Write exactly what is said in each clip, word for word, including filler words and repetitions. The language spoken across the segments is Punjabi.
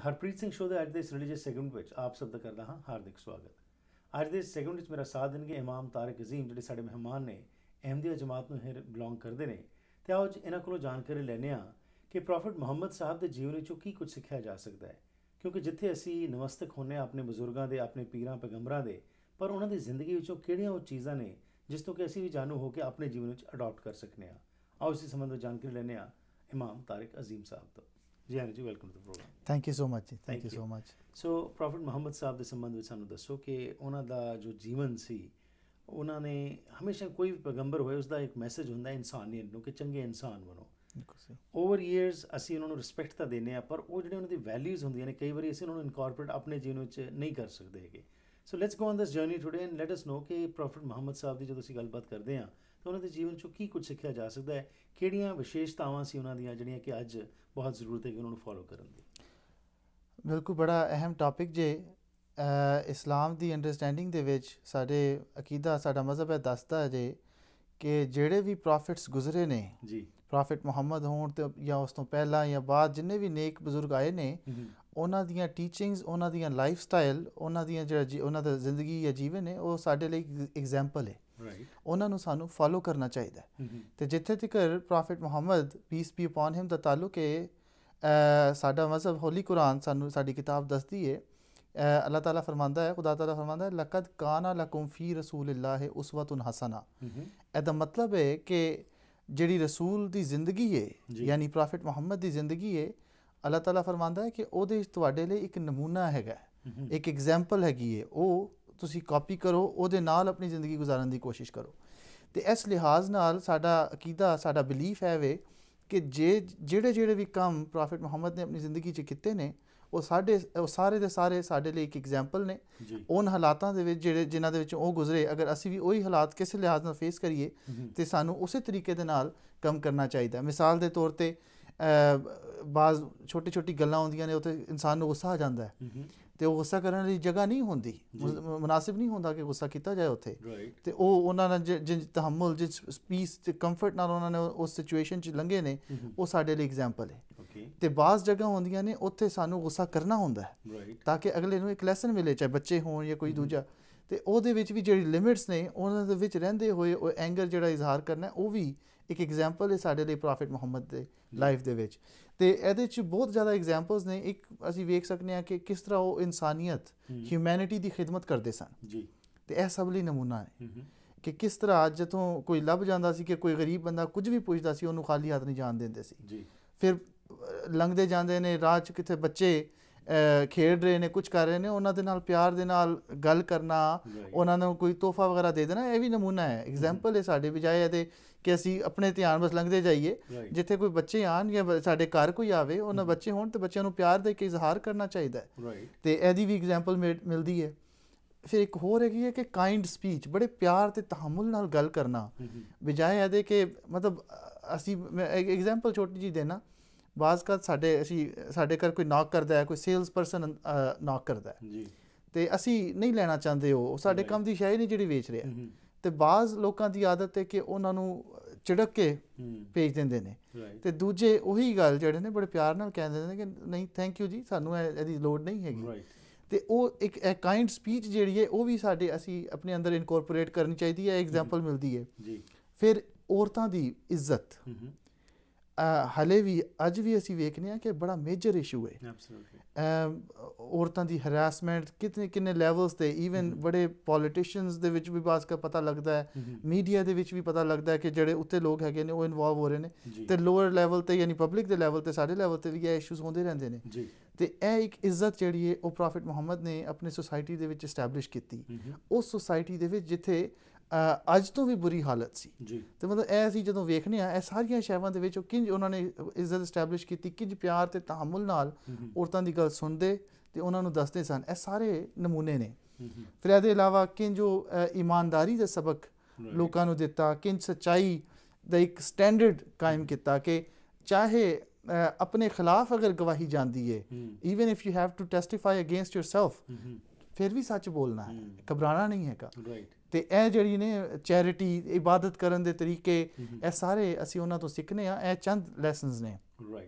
ਹਰਪ੍ਰੀਤ ਸਿੰਘ ਸ਼ੋਅ ਦੇ ਅੱਜ ਦੇ ਇਸ ਰਿਲੀਜੀਅਸ ਸੈਗਮੈਂਟ ਵਿੱਚ ਆਪ ਸਭ ਦਾ ਕਰਦਾ ਹਾਂ ਹਾਰਦਿਕ ਸਵਾਗਤ। ਅੱਜ ਦੇ ਇਸ ਸੈਗਮੈਂਟ ਵਿੱਚ ਮੇਰਾ ਸਾਥ ਦੇਣਗੇ ਇਮਾਮ ਤਾਰਿਕ ਅਜ਼ੀਮ, ਜਿਹੜੇ ਸਾਡੇ ਮਹਿਮਾਨ ਨੇ, ਅਹਿਮਦੀਆ ਜਮਾਤ ਨੂੰ ਇਹ ਬਿਲੋਂਗ ਕਰਦੇ ਨੇ। ਅਤੇ ਆਓ ਇਹਨਾਂ ਕੋਲੋਂ ਜਾਣਕਾਰੀ ਲੈਂਦੇ ਹਾਂ ਕਿ ਪ੍ਰੋਫੈਟ ਮੁਹੰਮਦ ਸਾਹਿਬ ਦੇ ਜੀਵਨ ਵਿੱਚੋਂ ਕੀ ਕੁਝ ਸਿੱਖਿਆ ਜਾ ਸਕਦਾ ਹੈ, ਕਿਉਂਕਿ ਜਿੱਥੇ ਅਸੀਂ ਨਮਸਤਕ ਹੁੰਦੇ ਹਾਂ ਆਪਣੇ ਬਜ਼ੁਰਗਾਂ ਦੇ, ਆਪਣੇ ਪੀਰਾਂ ਪੈਗੰਬਰਾਂ ਦੇ, ਪਰ ਉਹਨਾਂ ਦੀ ਜ਼ਿੰਦਗੀ ਵਿੱਚੋਂ ਕਿਹੜੀਆਂ ਉਹ ਚੀਜ਼ਾਂ ਨੇ ਜਿਸ ਤੋਂ ਕਿ ਅਸੀਂ ਵੀ ਜਾਣੂ ਹੋ ਕੇ ਆਪਣੇ ਜੀਵਨ ਵਿੱਚ ਅਡਾਪਟ ਕਰ ਸਕਨੇ ਹਾਂ। ਆਓ ਇਸੇ ਸੰਬੰਧ ਵਿੱਚ ਜਾਣਕਾਰੀ ਲੈਂਦੇ ਹਾਂ ਇਮਾਮ ਤਾਰਿਕ ਅਜ਼ੀਮ ਸਾਹਿਬ ਤੋਂ। ਜੀ ਹਾਂ ਜੀ, welcome to the programme. Thank you so much ਜੀ, thank you so much. So Prophet Muhammad Sahib ਦੇ ਸੰਬੰਧ ਵਿੱਚ ਸਾਨੂੰ ਦੱਸੋ ਕਿ ਉਹਨਾਂ ਦਾ ਜੋ ਜੀਵਨ ਸੀ, ਉਹਨਾਂ ਨੇ ਹਮੇਸ਼ਾ, ਕੋਈ ਵੀ ਪੈਗੰਬਰ ਹੋਏ ਉਸਦਾ ਇੱਕ ਮੈਸੇਜ ਹੁੰਦਾ ਇਨਸਾਨੀਅਤ ਨੂੰ ਕਿ ਚੰਗੇ ਇਨਸਾਨ ਬਣੋ। ਓਵਰ ਈਅਰਸ ਅਸੀਂ ਉਹਨਾਂ ਨੂੰ ਰਿਸਪੈਕਟ ਤਾਂ ਦਿੰਦੇ ਹਾਂ, ਪਰ ਉਹ ਜਿਹੜੇ ਉਹਨਾਂ ਦੀ ਵੈਲਿਊਜ਼ ਹੁੰਦੀਆਂ ਨੇ ਕਈ ਵਾਰੀ ਅਸੀਂ ਉਹਨਾਂ ਨੂੰ ਇਨਕੋਰਪੋਰੇਟ ਆਪਣੇ ਜੀਵਨ ਵਿੱਚ ਨਹੀਂ ਕਰ ਸਕਦੇ ਹੈਗੇ। So let's go on this journey today and let us know ਕਿ ਪ੍ਰੋਫੈਟ ਮੁਹੰਮਦ ਸਾਹਿਬ ਦੀ ਜਦੋਂ ਅਸੀਂ ਗੱਲਬਾਤ ਕਰਦੇ ਹਾਂ ਤਾਂ ਉਹਨਾਂ ਦੇ ਜੀਵਨ 'ਚੋਂ ਕੀ ਕੁਝ ਸਿੱਖਿਆ ਜਾ ਸਕਦਾ ਹੈ, ਕਿਹੜੀਆਂ ਵਿਸ਼ੇਸ਼ਤਾਵਾਂ ਸੀ ਉਹਨਾਂ ਦੀਆਂ ਜਿਹੜੀਆਂ ਕਿ ਅੱਜ ਬਹੁਤ ਜ਼ਰੂਰਤ ਹੈ ਕਿ ਉਹਨਾਂ ਨੂੰ ਫੋਲੋ ਕਰਨ ਦੀ। ਬਿਲਕੁਲ ਬੜਾ ਅਹਿਮ ਟੌਪਿਕ ਜੇ। ਇਸਲਾਮ ਦੀ ਅੰਡਰਸਟੈਂਡਿੰਗ ਦੇ ਵਿੱਚ ਸਾਡੇ ਅਕੀਦਾ, ਸਾਡਾ ਮਜ਼ਹਬ ਹੈ ਦੱਸਦਾ ਜੇ ਕਿ ਜਿਹੜੇ ਵੀ ਪ੍ਰੋਫਿਟਸ ਗੁਜ਼ਰੇ ਨੇ ਜੀ, ਪ੍ਰੋਫਿਟ ਮੁਹੰਮਦ ਹੋਣ ਤੇ ਜਾਂ ਉਸ ਤੋਂ ਪਹਿਲਾਂ ਜਾਂ ਬਾਅਦ ਜਿੰਨੇ ਵੀ ਨੇਕ ਬਜ਼ੁਰਗ ਆਏ ਨੇ, ਉਹਨਾਂ ਦੀਆਂ ਟੀਚਿੰਗਸ, ਉਹਨਾਂ ਦੀਆਂ ਲਾਈਫ ਸਟਾਈਲ, ਉਹਨਾਂ ਦੀਆਂ ਜਿਹੜਾ ਜੀ ਉਹਨਾਂ ਦਾ ਜ਼ਿੰਦਗੀ ਜਾਂ ਜੀਵਨ ਹੈ, ਉਹ ਸਾਡੇ ਲਈ ਐਗਜ਼ਾਮਪਲ ਹੈ। ਉਹਨਾਂ ਨੂੰ ਸਾਨੂੰ ਫੋਲੋ ਕਰਨਾ ਚਾਹੀਦਾ ਹੈ। ਅਤੇ ਜਿੱਥੇ ਤੱਕ Prophet Muhammad peace be upon him ਦਾ ਤਾਲੁਕ ਹੈ, ਸਾਡਾ ਮਜ਼ਹਬ ਹੋਲੀ ਕੁਰਾਨ ਸਾਨੂੰ, ਸਾਡੀ ਕਿਤਾਬ ਦੱਸਦੀ ਹੈ, ਅੱਲਾਹ ਤਾਲਾ ਫਰਮਾਉਂਦਾ ਹੈ, ਖੁਦਾ ਤਾਲਾ ਫਰਮਾਉਂਦਾ ਹੈ, ਲਕਦ ਕਾਨਾ ਲਕੁਮ ਫੀ ਰਸੂਲਿल्लाह ਉਸਵਤੁਨ ਹਸਨਾ। ਇਹਦਾ ਮਤਲਬ ਹੈ ਕਿ ਜਿਹੜੀ ਰਸੂਲ ਦੀ ਜ਼ਿੰਦਗੀ ਹੈ, ਯਾਨੀ ਪ੍ਰੋਫਿਟ ਮੁਹੰਮਦ ਦੀ ਜ਼ਿੰਦਗੀ ਹੈ, ਅੱਲਾਹ ਤਾਲਾ ਫਰਮਾਉਂਦਾ ਹੈ ਕਿ ਉਹਦੇ ਵਿੱਚ ਤੁਹਾਡੇ ਲਈ ਇੱਕ ਨਮੂਨਾ ਹੈਗਾ, ਇੱਕ ਐਗਜ਼ਾਮਪਲ ਹੈਗੀ ਹੈ, ਉਹ ਤੁਸੀਂ ਕਾਪੀ ਕਰੋ, ਉਹਦੇ ਨਾਲ ਆਪਣੀ ਜ਼ਿੰਦਗੀ ਗੁਜ਼ਾਰਨ ਦੀ ਕੋਸ਼ਿਸ਼ ਕਰੋ। ਅਤੇ ਇਸ ਲਿਹਾਜ਼ ਨਾਲ ਸਾਡਾ ਅਕੀਦਾ, ਸਾਡਾ ਬਿਲੀਫ ਹੈ ਵੇ ਕਿ ਜੇ ਜਿਹੜੇ ਜਿਹੜੇ ਵੀ ਕੰਮ ਪ੍ਰੋਫਿਟ ਮੁਹੰਮਦ ਨੇ ਆਪਣੀ ਜ਼ਿੰਦਗੀ 'ਚ ਕੀਤੇ ਨੇ, ਉਹ ਸਾਡੇ ਉਹ ਸਾਰੇ ਦੇ ਸਾਰੇ ਸਾਡੇ ਲਈ ਇੱਕ ਐਗਜ਼ਾਮਪਲ ਨੇ। ਉਨ ਹਾਲਾਤਾਂ ਦੇ ਵਿੱਚ ਜਿਹੜੇ ਜਿਨ੍ਹਾਂ ਦੇ ਵਿੱਚ ਉਹ ਗੁਜ਼ਰੇ, ਅਗਰ ਅਸੀਂ ਵੀ ਉਹੀ ਹਾਲਾਤ ਕਿਸੇ ਲਿਹਾਜ਼ ਨਾਲ ਫੇਸ ਕਰੀਏ ਤਾਂ ਸਾਨੂੰ ਉਸੇ ਤਰੀਕੇ ਦੇ ਨਾਲ ਕੰਮ ਕਰਨਾ ਚਾਹੀਦਾ। ਮਿਸਾਲ ਦੇ ਤੌਰ 'ਤੇ ਬਾਜ਼ ਛੋਟੀ ਛੋਟੀ ਗੱਲਾਂ ਹੁੰਦੀਆਂ ਨੇ, ਉੱਥੇ ਇਨਸਾਨ ਨੂੰ ਗੁੱਸਾ ਆ ਜਾਂਦਾ ਹੈ ਅਤੇ ਉਹ ਗੁੱਸਾ ਕਰਨ ਲਈ ਜਗ੍ਹਾ ਨਹੀਂ ਹੁੰਦੀ, ਮੁਨਾਸਿਬ ਨਹੀਂ ਹੁੰਦਾ ਕਿ ਗੁੱਸਾ ਕੀਤਾ ਜਾਏ ਉੱਥੇ। ਅਤੇ ਉਹ ਉਹਨਾਂ ਨਾਲ ਜਿਸ ਤਹਮੁਲ, ਜਿਸ ਪੀਸ ਅਤੇ ਕੰਫਰਟ ਨਾਲ ਉਹਨਾਂ ਨੇ ਉਸ ਸਿਚੁਏਸ਼ਨ 'ਚ ਲੰਘੇ ਨੇ, ਉਹ ਸਾਡੇ ਲਈ ਐਗਜ਼ਾਮਪਲ ਹੈ। ਅਤੇ ਬਾਜ਼ ਜਗ੍ਹਾ ਹੁੰਦੀਆਂ ਨੇ ਉੱਥੇ ਸਾਨੂੰ ਗੁੱਸਾ ਕਰਨਾ ਹੁੰਦਾ ਹੈ ਤਾਂ ਕਿ ਅਗਲੇ ਨੂੰ ਇੱਕ ਲੈਸਨ ਮਿਲੇ, ਚਾਹੇ ਬੱਚੇ ਹੋਣ ਜਾਂ ਕੋਈ ਦੂਜਾ। ਅਤੇ ਉਹਦੇ ਵਿੱਚ ਵੀ ਜਿਹੜੀ ਲਿਮਿਟਸ ਨੇ, ਉਹਨਾਂ ਦੇ ਵਿੱਚ ਰਹਿੰਦੇ ਹੋਏ ਉਹ ਐਂਗਰ ਜਿਹੜਾ ਇਜ਼ਹਾਰ ਕਰਨਾ, ਉਹ ਵੀ ਇੱਕ ਐਗਜ਼ਾਮਪਲ ਹੈ ਸਾਡੇ ਲਈ ਪ੍ਰੋਫਿਟ ਮੁਹੰਮਦ ਦੇ ਲਾਈਫ ਦੇ ਵਿੱਚ। ਅਤੇ ਇਹਦੇ 'ਚ ਬਹੁਤ ਜ਼ਿਆਦਾ ਐਗਜ਼ਾਮਪਲਸ ਨੇ। ਇੱਕ ਅਸੀਂ ਵੇਖ ਸਕਦੇ ਹਾਂ ਕਿ ਕਿਸ ਤਰ੍ਹਾਂ ਉਹ ਇਨਸਾਨੀਅਤ, ਹਿਊਮੈਨਿਟੀ ਦੀ ਖਿਦਮਤ ਕਰਦੇ ਸਨ ਜੀ, ਅਤੇ ਇਹ ਸਭ ਲਈ ਨਮੂਨਾ ਹੈ ਕਿ ਕਿਸ ਤਰ੍ਹਾਂ ਜਦੋਂ ਕੋਈ ਲੱਭ ਜਾਂਦਾ ਸੀ ਕਿ ਕੋਈ ਗਰੀਬ ਬੰਦਾ ਕੁਝ ਵੀ ਪੁੱਛਦਾ ਸੀ, ਉਹਨੂੰ ਖਾਲੀ ਹੱਥ ਨਹੀਂ ਜਾਣ ਦਿੰਦੇ ਸੀ ਜੀ। ਫਿਰ ਲੰਘਦੇ ਜਾਂਦੇ ਨੇ ਰਾਹ 'ਚ, ਕਿਤੇ ਬੱਚੇ ਖੇਡ ਰਹੇ ਨੇ, ਕੁਝ ਕਰ ਰਹੇ ਨੇ, ਉਹਨਾਂ ਦੇ ਨਾਲ ਪਿਆਰ ਦੇ ਨਾਲ ਗੱਲ ਕਰਨਾ, ਉਹਨਾਂ ਨੂੰ ਕੋਈ ਤੋਹਫਾ ਵਗੈਰਾ ਦੇ ਦੇਣਾ, ਇਹ ਵੀ ਨਮੂਨਾ ਹੈ, ਐਗਜ਼ਾਮਪਲ ਹੈ ਸਾਡੇ ਬਜਾਏ ਇਹਦੇ ਕਿ ਅਸੀਂ ਆਪਣੇ ਧਿਆਨ ਬਸ ਲੰਘਦੇ ਜਾਈਏ। ਜਿੱਥੇ ਕੋਈ ਬੱਚੇ ਆਉਣ ਜਾਂ ਸਾਡੇ ਘਰ ਕੋਈ ਆਵੇ, ਉਹਨਾਂ ਬੱਚੇ ਹੋਣ ਤਾਂ ਬੱਚਿਆਂ ਨੂੰ ਪਿਆਰ ਦੇ ਕੇ ਇਜ਼ਹਾਰ ਕਰਨਾ ਚਾਹੀਦਾ ਹੈ, ਅਤੇ ਇਹਦੀ ਵੀ ਐਗਜ਼ਾਮਪਲ ਮਿਲਦੀ ਹੈ। ਫਿਰ ਇੱਕ ਹੋਰ ਹੈਗੀ ਹੈ ਕਿ ਕਾਇੰਡ ਸਪੀਚ, ਬੜੇ ਪਿਆਰ ਅਤੇ ਤਹਮੁਲ ਨਾਲ ਗੱਲ ਕਰਨਾ, ਬਜਾਏ ਇਹਦੇ ਕਿ ਮਤਲਬ ਅਸੀਂ, ਮੈਂ ਐਗਜ਼ਾਮਪਲ ਛੋਟੀ ਜਿਹੀ ਦੇਣਾ, ਬਾਜ਼ ਕਾ ਸਾਡੇ ਅਸੀਂ ਸਾਡੇ ਘਰ ਕੋਈ ਨੌਕ ਕਰਦਾ ਹੈ, ਕੋਈ ਸੇਲਸ ਪਰਸਨ ਨੌਕ ਕਰਦਾ ਹੈ ਅਤੇ ਅਸੀਂ ਨਹੀਂ ਲੈਣਾ ਚਾਹੁੰਦੇ, ਉਹ ਸਾਡੇ ਕੰਮ ਦੀ ਸ਼ੈ ਨਹੀਂ ਜਿਹੜੀ ਵੇਚ ਰਿਹਾ, ਅਤੇ ਬਾਜ਼ ਲੋਕਾਂ ਦੀ ਆਦਤ ਹੈ ਕਿ ਉਹਨਾਂ ਨੂੰ ਝਿੜਕ ਕੇ ਭੇਜ ਦਿੰਦੇ ਨੇ, ਅਤੇ ਦੂਜੇ ਉਹੀ ਗੱਲ ਜਿਹੜੇ ਨੇ ਬੜੇ ਪਿਆਰ ਨਾਲ ਕਹਿ ਦਿੰਦੇ ਨੇ ਕਿ ਨਹੀਂ ਥੈਂਕ ਯੂ ਜੀ, ਸਾਨੂੰ ਇਹਦੀ ਲੋੜ ਨਹੀਂ ਹੈਗੀ। ਅਤੇ ਉਹ ਇੱਕ ਕਾਇੰਡ ਸਪੀਚ ਜਿਹੜੀ ਹੈ ਉਹ ਵੀ ਸਾਡੇ ਅਸੀਂ ਆਪਣੇ ਅੰਦਰ ਇਨਕੋਰਪੋਰੇਟ ਕਰਨੀ ਚਾਹੀਦੀ ਹੈ, ਐਗਜ਼ਾਮਪਲ ਮਿਲਦੀ ਹੈ। ਫਿਰ ਔਰਤਾਂ ਦੀ ਇੱਜ਼ਤ, ਹਾਲੇ ਵੀ ਅੱਜ ਵੀ ਅਸੀਂ ਵੇਖਦੇ ਹਾਂ ਕਿ ਬੜਾ ਮੇਜਰ ਇਸ਼ੂ ਹੈ। ਔਰਤਾਂ ਦੀ ਹਰਾਸਮੈਂਟ ਕਿਤਨੇ ਕਿੰਨੇ ਲੈਵਲਸ 'ਤੇ, ਈਵਨ ਬੜੇ ਪੋਲੀਟੀਸ਼ੀਅਨਸ ਦੇ ਵਿੱਚ ਵੀ ਬਾਜ਼ ਕਾ ਪਤਾ ਲੱਗਦਾ ਹੈ, ਮੀਡੀਆ ਦੇ ਵਿੱਚ ਵੀ ਪਤਾ ਲੱਗਦਾ ਹੈ ਕਿ ਜਿਹੜੇ ਉੱਤੇ ਲੋਕ ਹੈਗੇ ਨੇ ਉਹ ਇਨਵੋਲਵ ਹੋ ਰਹੇ ਨੇ, ਅਤੇ ਲੋਅਰ ਲੈਵਲ 'ਤੇ ਯਾਨੀ ਪਬਲਿਕ ਦੇ ਲੈਵਲ 'ਤੇ, ਸਾਡੇ ਲੈਵਲ 'ਤੇ ਵੀ ਇਹ ਇਸ਼ੂਜ਼ ਹੁੰਦੇ ਰਹਿੰਦੇ ਨੇ। ਅਤੇ ਇਹ ਇੱਕ ਇੱਜ਼ਤ ਜਿਹੜੀ ਹੈ ਉਹ ਪ੍ਰੋਫਿਟ ਮੁਹੰਮਦ ਨੇ ਆਪਣੀ ਸੁਸਾਇਟੀ ਦੇ ਵਿੱਚ ਇਸਟੈਬਲਿਸ਼ ਕੀਤੀ, ਉਸ ਸੁਸਾਇਟੀ ਦੇ ਵਿੱਚ ਜਿੱਥੇ ਅੱਜ ਤੋਂ ਵੀ ਬੁਰੀ ਹਾਲਤ ਸੀ। ਅਤੇ ਮਤਲਬ ਇਹ ਅਸੀਂ ਜਦੋਂ ਵੇਖਦੇ ਹਾਂ, ਇਹ ਸਾਰੀਆਂ ਸ਼ੈਵਾਂ ਦੇ ਵਿੱਚ ਉਹ ਕਿੰਝ ਉਹਨਾਂ ਨੇ ਇੱਜ਼ਤ ਇਸਟੈਬਲਿਸ਼ ਕੀਤੀ, ਕਿੰਝ ਪਿਆਰ ਅਤੇ ਤਹਮੁਲ ਨਾਲ ਔਰਤਾਂ ਦੀ ਗੱਲ ਸੁਣਦੇ ਅਤੇ ਉਹਨਾਂ ਨੂੰ ਦੱਸਦੇ ਸਨ, ਇਹ ਸਾਰੇ ਨਮੂਨੇ ਨੇ। ਫਿਰ ਇਹਦੇ ਇਲਾਵਾ ਕਿੰਝ ਉਹ ਇਮਾਨਦਾਰੀ ਦਾ ਸਬਕ ਲੋਕਾਂ ਨੂੰ ਦਿੱਤਾ, ਕਿੰਝ ਸੱਚਾਈ ਦਾ ਇੱਕ ਸਟੈਂਡਰਡ ਕਾਇਮ ਕੀਤਾ ਕਿ ਚਾਹੇ ਆਪਣੇ ਖਿਲਾਫ ਅਗਰ ਗਵਾਹੀ ਜਾਂਦੀ ਹੈ, even if you have to testify against yourself, ਫਿਰ ਵੀ ਸੱਚ ਬੋਲਣਾ ਹੈ, ਘਬਰਾਉਣਾ ਨਹੀਂ ਹੈਗਾ। ਅਤੇ ਇਹ ਜਿਹੜੀ ਨੇ ਚੈਰਿਟੀ, ਇਬਾਦਤ ਕਰਨ ਦੇ ਤਰੀਕੇ, ਇਹ ਸਾਰੇ ਅਸੀਂ ਉਹਨਾਂ ਤੋਂ ਸਿੱਖਣੇ ਹਾਂ, ਇਹ ਚੰਦ ਲੈਸਨਸ ਨੇ। ਰਾਈਟ।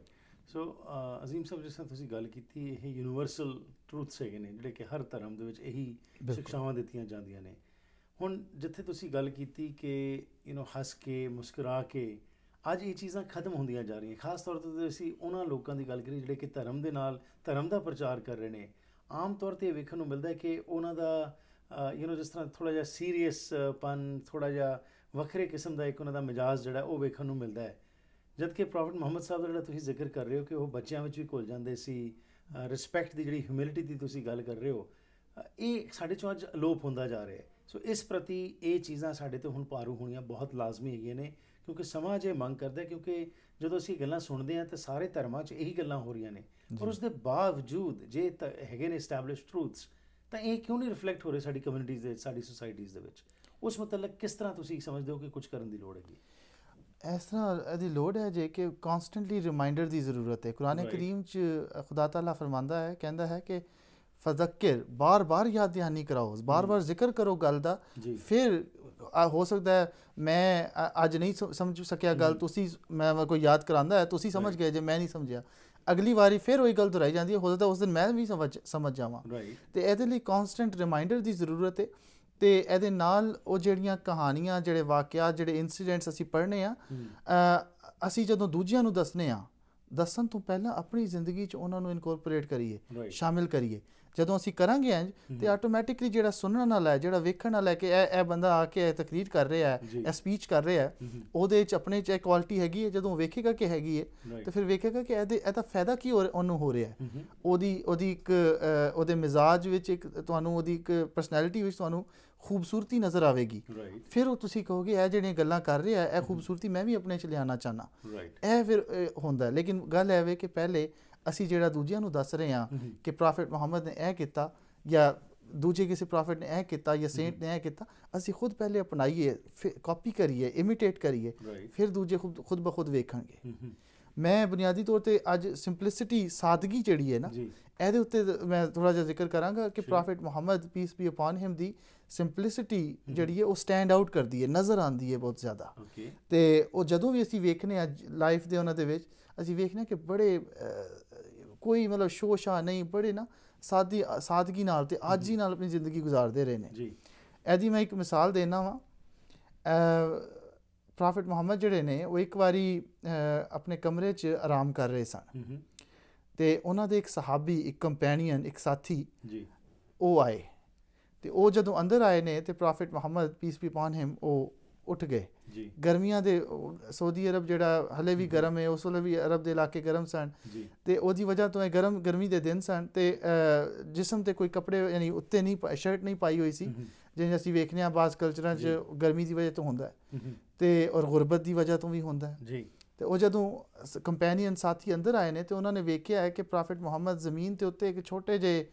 ਸੋ ਅਜ਼ੀਮ ਸਾਹਿਬ, ਜਿਸ ਤਰ੍ਹਾਂ ਤੁਸੀਂ ਗੱਲ ਕੀਤੀ, ਇਹ ਯੂਨੀਵਰਸਲ ਟਰੂਥਸ ਹੈਗੇ ਨੇ ਜਿਹੜੇ ਕਿ ਹਰ ਧਰਮ ਦੇ ਵਿੱਚ ਇਹੀ ਸਿੱਖਿਆਵਾਂ ਦਿੱਤੀਆਂ ਜਾਂਦੀਆਂ ਨੇ। ਹੁਣ ਜਿੱਥੇ ਤੁਸੀਂ ਗੱਲ ਕੀਤੀ ਕਿ ਯੂ ਨੋ ਹੱਸ ਕੇ ਮੁਸਕਰਾ ਕੇ ਅੱਜ ਇਹ ਚੀਜ਼ਾਂ ਖਤਮ ਹੁੰਦੀਆਂ ਜਾ ਰਹੀਆਂ, ਖਾਸ ਤੌਰ 'ਤੇ ਅਸੀਂ ਉਹਨਾਂ ਲੋਕਾਂ ਦੀ ਗੱਲ ਕਰੀਏ ਜਿਹੜੇ ਕਿ ਧਰਮ ਦੇ ਨਾਲ ਧਰਮ ਦਾ ਪ੍ਰਚਾਰ ਕਰ ਰਹੇ ਨੇ। ਆਮ ਤੌਰ 'ਤੇ ਇਹ ਵੇਖਣ ਨੂੰ ਮਿਲਦਾ ਕਿ ਉਹਨਾਂ ਦਾ ਯੂ ਨੋ ਜਿਸ ਤਰ੍ਹਾਂ ਥੋੜ੍ਹਾ ਜਿਹਾ ਸੀਰੀਅਸਪਨ, ਥੋੜ੍ਹਾ ਜਿਹਾ ਵੱਖਰੇ ਕਿਸਮ ਦਾ ਇੱਕ ਉਹਨਾਂ ਦਾ ਮਿਜਾਜ਼ ਜਿਹੜਾ ਉਹ ਵੇਖਣ ਨੂੰ ਮਿਲਦਾ ਹੈ। ਜਦ ਕਿ ਪ੍ਰੋਫੈਟ ਮੁਹੰਮਦ ਸਾਹਿਬ ਦਾ ਜਿਹੜਾ ਤੁਸੀਂ ਜ਼ਿਕਰ ਕਰ ਰਹੇ ਹੋ ਕਿ ਉਹ ਬੱਚਿਆਂ ਵਿੱਚ ਵੀ ਘੁਲ ਜਾਂਦੇ ਸੀ, ਰਿਸਪੈਕਟ ਦੀ ਜਿਹੜੀ ਹਿਊਮਿਲਿਟੀ ਦੀ ਤੁਸੀਂ ਗੱਲ ਕਰ ਰਹੇ ਹੋ, ਇਹ ਸਾਡੇ 'ਚੋਂ ਅੱਜ ਅਲੋਪ ਹੁੰਦਾ ਜਾ ਰਿਹਾ ਹੈ। ਸੋ ਇਸ ਪ੍ਰਤੀ ਇਹ ਚੀਜ਼ਾਂ ਸਾਡੇ 'ਤੇ ਹੁਣ ਭਾਰੂ ਹੋਣੀਆਂ ਬਹੁਤ ਲਾਜ਼ਮੀ ਹੈਗੀਆਂ ਨੇ, ਕਿਉਂਕਿ ਸਮਾਜ ਇਹ ਮੰਗ ਕਰਦਾ। ਕਿਉਂਕਿ ਜਦੋਂ ਅਸੀਂ ਗੱਲਾਂ ਸੁਣਦੇ ਹਾਂ ਤਾਂ ਸਾਰੇ ਧਰਮਾਂ 'ਚ ਇਹੀ ਗੱਲਾਂ ਹੋ ਰਹੀਆਂ ਨੇ, ਪਰ ਉਸ ਦੇ ਬਾਵਜੂਦ ਜੇ ਤਾਂ ਹੈਗੇ ਨੇ ਐਸਟੈਬਲਿਸ਼ ਟਰੂਥਸ, ਤਾਂ ਇਹ ਕਿਉਂ ਨਹੀਂ ਰਿਫਲੈਕਟ ਹੋ ਰਹੇ ਸਾਡੀ ਕਮਿਊਨਿਟੀਜ਼ ਦੇ, ਸਾਡੀ ਸੁਸਾਇਟੀਜ਼ ਦੇ ਵਿੱਚ? ਉਸ ਮਤਲਬ ਕਿਸ ਤਰ੍ਹਾਂ ਤੁਸੀਂ ਸਮਝਦੇ ਹੋ ਕਿ ਕੁਝ ਕਰਨ ਦੀ ਲੋੜ ਹੈਗੀ? ਇਸ ਤਰ੍ਹਾਂ ਇਹਦੀ ਲੋੜ ਹੈ ਜੇ ਕਿ ਕੌਂਸਟੈਂਟਲੀ ਰਿਮਾਈਂਡਰ ਦੀ ਜ਼ਰੂਰਤ ਹੈ। ਕੁਰਾਨ ਕਰੀਮ 'ਚ ਖੁਦਾ ਤਾਲਾ ਫਰਮਾਂਦਾ ਹੈ, ਕਹਿੰਦਾ ਹੈ ਕਿ ਫਜ਼ੱਕਿਰ, ਬਾਰ ਬਾਰ ਯਾਦ ਦਹਾਨੀ ਕਰਾਓ, ਬਾਰ ਬਾਰ ਜ਼ਿਕਰ ਕਰੋ ਗੱਲ ਦਾ। ਫਿਰ ਹੋ ਸਕਦਾ ਹੈ ਮੈਂ ਅੱਜ ਨਹੀਂ ਸਮਝ ਸਕਿਆ ਗੱਲ, ਤੁਸੀਂ ਮੈਂ ਕੋਈ ਯਾਦ ਕਰਾਉਂਦਾ ਹੈ, ਤੁਸੀਂ ਸਮਝ ਗਏ ਜੇ ਮੈਂ ਨਹੀਂ ਸਮਝਿਆ, ਅਗਲੀ ਵਾਰੀ ਫਿਰ ਉਹੀ ਗੱਲ ਦੁਹਰਾਈ ਜਾਂਦੀ ਹੈ, ਹੋ ਸਕਦਾ ਉਸ ਦਿਨ ਮੈਂ ਵੀ ਸਮਝ ਸਮਝ ਜਾਵਾਂ। ਅਤੇ ਇਹਦੇ ਲਈ ਕੌਂਸਟੈਂਟ ਰਿਮਾਈਂਡਰ ਦੀ ਜ਼ਰੂਰਤ ਹੈ। ਅਤੇ ਇਹਦੇ ਨਾਲ ਉਹ ਜਿਹੜੀਆਂ ਕਹਾਣੀਆਂ, ਜਿਹੜੇ ਵਾਕਿਆਤ, ਜਿਹੜੇ ਇੰਸੀਡੈਂਟਸ ਅਸੀਂ ਪੜ੍ਹਨੇ ਆ, ਅਸੀਂ ਜਦੋਂ ਦੂਜਿਆਂ ਨੂੰ ਦੱਸਦੇ ਹਾਂ, ਦੱਸਣ ਤੋਂ ਪਹਿਲਾਂ ਆਪਣੀ ਜ਼ਿੰਦਗੀ 'ਚ ਉਹਨਾਂ ਨੂੰ ਇਨਕੋਰਪੋਰੇਟ ਕਰੀਏ, ਸ਼ਾਮਿਲ ਕਰੀਏ। ਜਦੋਂ ਅਸੀਂ ਕਰਾਂਗੇ ਇੰਝ ਤੇ ਆਟੋਮੈਟਿਕਲੀ ਜਿਹੜਾ ਸੁਣਨ ਵਾਲਾ ਹੈ, ਜਿਹੜਾ ਵੇਖਣ ਵਾਲਾ ਹੈ ਕਿ ਇਹ ਇਹ ਬੰਦਾ ਆ ਕੇ ਇਹ ਤਕਰੀਰ ਕਰ ਰਿਹਾ ਹੈ, ਇਹ ਸਪੀਚ ਕਰ ਰਿਹਾ ਹੈ, ਉਹਦੇ 'ਚ ਆਪਣੇ 'ਚ ਇਹ ਕੁਆਲਿਟੀ ਹੈਗੀ ਹੈ। ਜਦੋਂ ਵੇਖੇਗਾ ਕਿ ਹੈਗੀ ਹੈ ਤਾਂ ਫਿਰ ਵੇਖੇਗਾ ਕਿ ਇਹਦੇ ਇਹਦਾ ਫਾਇਦਾ ਕੀ ਹੋ ਉਹਨੂੰ ਹੋ ਰਿਹਾ ਹੈ। ਉਹਦੀ ਉਹਦੀ ਇੱਕ ਉਹਦੇ ਮਿਜ਼ਾਜ ਵਿੱਚ, ਇੱਕ ਤੁਹਾਨੂੰ ਉਹਦੀ ਇੱਕ ਪਰਸਨੈਲਿਟੀ ਵਿੱਚ ਤੁਹਾਨੂੰ ਖੂਬਸੂਰਤੀ ਨਜ਼ਰ ਆਵੇਗੀ। ਫਿਰ ਉਹ ਤੁਸੀਂ ਕਹੋਗੇ ਇਹ ਜਿਹੜੀਆਂ ਗੱਲਾਂ ਕਰ ਰਿਹਾ, ਇਹ ਖੂਬਸੂਰਤੀ ਮੈਂ ਵੀ ਆਪਣੇ 'ਚ ਲਿਆਉਣਾ ਚਾਹੁੰਦਾ। ਇਹ ਫਿਰ ਹੁੰਦਾ। ਲੇਕਿਨ ਗੱਲ ਇਹ ਵੇ ਕਿ ਪਹਿਲੇ ਅਸੀਂ ਜਿਹੜਾ ਦੂਜਿਆਂ ਨੂੰ ਦੱਸ ਰਹੇ ਹਾਂ ਕਿ ਪ੍ਰੋਫੈਟ ਮੁਹੰਮਦ ਨੇ ਇਹ ਕੀਤਾ, ਜਾਂ ਦੂਜੇ ਕਿਸੇ ਪ੍ਰੋਫੈਟ ਨੇ ਇਹ ਕੀਤਾ, ਜਾਂ ਸੇਂਟ ਨੇ ਇਹ ਕੀਤਾ, ਅਸੀਂ ਖੁਦ ਪਹਿਲੇ ਅਪਣਾਈਏ, ਫਿਰ ਕਾਪੀ ਕਰੀਏ, ਇਮੀਟੇਟ ਕਰੀਏ, ਫਿਰ ਦੂਜੇ ਖੁਦ ਖੁਦ ਬ ਖੁਦ ਵੇਖਣਗੇ। ਮੈਂ ਬੁਨਿਆਦੀ ਤੌਰ 'ਤੇ ਅੱਜ ਸਿੰਪਲਿਸਿਟੀ, ਸਾਦਗੀ ਜਿਹੜੀ ਹੈ ਨਾ, ਇਹਦੇ ਉੱਤੇ ਮੈਂ ਥੋੜ੍ਹਾ ਜਿਹਾ ਜ਼ਿਕਰ ਕਰਾਂਗਾ ਕਿ Prophet Muhammad peace be upon him ਦੀ ਸਿੰਪਲਿਸਿਟੀ ਜਿਹੜੀ ਹੈ ਉਹ ਸਟੈਂਡ ਆਊਟ ਕਰਦੀ ਹੈ, ਨਜ਼ਰ ਆਉਂਦੀ ਹੈ ਬਹੁਤ ਜ਼ਿਆਦਾ। ਅਤੇ ਉਹ ਜਦੋਂ ਵੀ ਅਸੀਂ ਵੇਖਦੇ ਹਾਂ ਲਾਈਫ ਦੇ ਉਹਨਾਂ ਦੇ ਵਿੱਚ, ਅਸੀਂ ਵੇਖਦੇ ਹਾਂ ਕਿ ਬੜੇ ਕੋਈ ਮਤਲਬ ਸ਼ੋਅ ਸ਼ਾਹ ਨਹੀਂ, ਬੜੇ ਨਾ ਸਾਦੀ ਸਾਦਗੀ ਨਾਲ ਅਤੇ ਆਜੀ ਨਾਲ ਆਪਣੀ ਜ਼ਿੰਦਗੀ ਗੁਜ਼ਾਰਦੇ ਰਹੇ ਨੇ। ਇਹਦੀ ਮੈਂ ਇੱਕ ਮਿਸਾਲ ਦੇਣਾ ਵਾਂ। ਪ੍ਰੋਫੈਟ ਮੁਹੰਮਦ ਜਿਹੜੇ ਨੇ ਉਹ ਇੱਕ ਵਾਰੀ ਆਪਣੇ ਕਮਰੇ 'ਚ ਆਰਾਮ ਕਰ ਰਹੇ ਸਨ, ਅਤੇ ਉਹਨਾਂ ਦੇ ਇੱਕ ਸਹਾਬੀ, ਇੱਕ ਕੰਪੈਨੀਅਨ, ਇੱਕ ਸਾਥੀ ਉਹ ਆਏ। ਅਤੇ ਉਹ ਜਦੋਂ ਅੰਦਰ ਆਏ ਨੇ ਅਤੇ Prophet Muhammad peace be upon him ਉਹ ਉੱਠ ਗਏ। ਗਰਮੀਆਂ ਦੇ, ਸਾਊਦੀ ਅਰਬ ਜਿਹੜਾ ਹਲੇ ਵੀ ਗਰਮ ਹੈ, ਉਸ ਵੇਲੇ ਵੀ ਅਰਬ ਦੇ ਇਲਾਕੇ ਗਰਮ ਸਨ, ਅਤੇ ਉਹਦੀ ਵਜ੍ਹਾ ਤੋਂ ਇਹ ਗਰਮ ਗਰਮੀ ਦੇ ਦਿਨ ਸਨ, ਅਤੇ ਜਿਸਮ 'ਤੇ ਕੋਈ ਕੱਪੜੇ ਯਾਨੀ ਉੱਤੇ ਨਹੀਂ, ਸ਼ਰਟ ਨਹੀਂ ਪਾਈ ਹੋਈ ਸੀ, ਜਿਵੇਂ ਅਸੀਂ ਵੇਖਦੇ ਹਾਂ ਬਾਜ਼ ਕਲਚਰਾਂ 'ਚ ਗਰਮੀ ਦੀ ਵਜ੍ਹਾ ਤੋਂ ਹੁੰਦਾ ਹੈ, ਅਤੇ ਔਰ ਗੁਰਬਤ ਦੀ ਵਜ੍ਹਾ ਤੋਂ ਵੀ ਹੁੰਦਾ ਹੈ। ਅਤੇ ਉਹ ਜਦੋਂ ਕੰਪੈਨੀਅਨ ਸਾਥੀ ਅੰਦਰ ਆਏ ਨੇ ਅਤੇ ਉਹਨਾਂ ਨੇ ਵੇਖਿਆ ਹੈ ਕਿ ਪ੍ਰੋਫੈਟ ਮੁਹੰਮਦ ਜ਼ਮੀਨ ਦੇ ਉੱਤੇ ਇੱਕ ਛੋਟੇ ਜਿਹੇ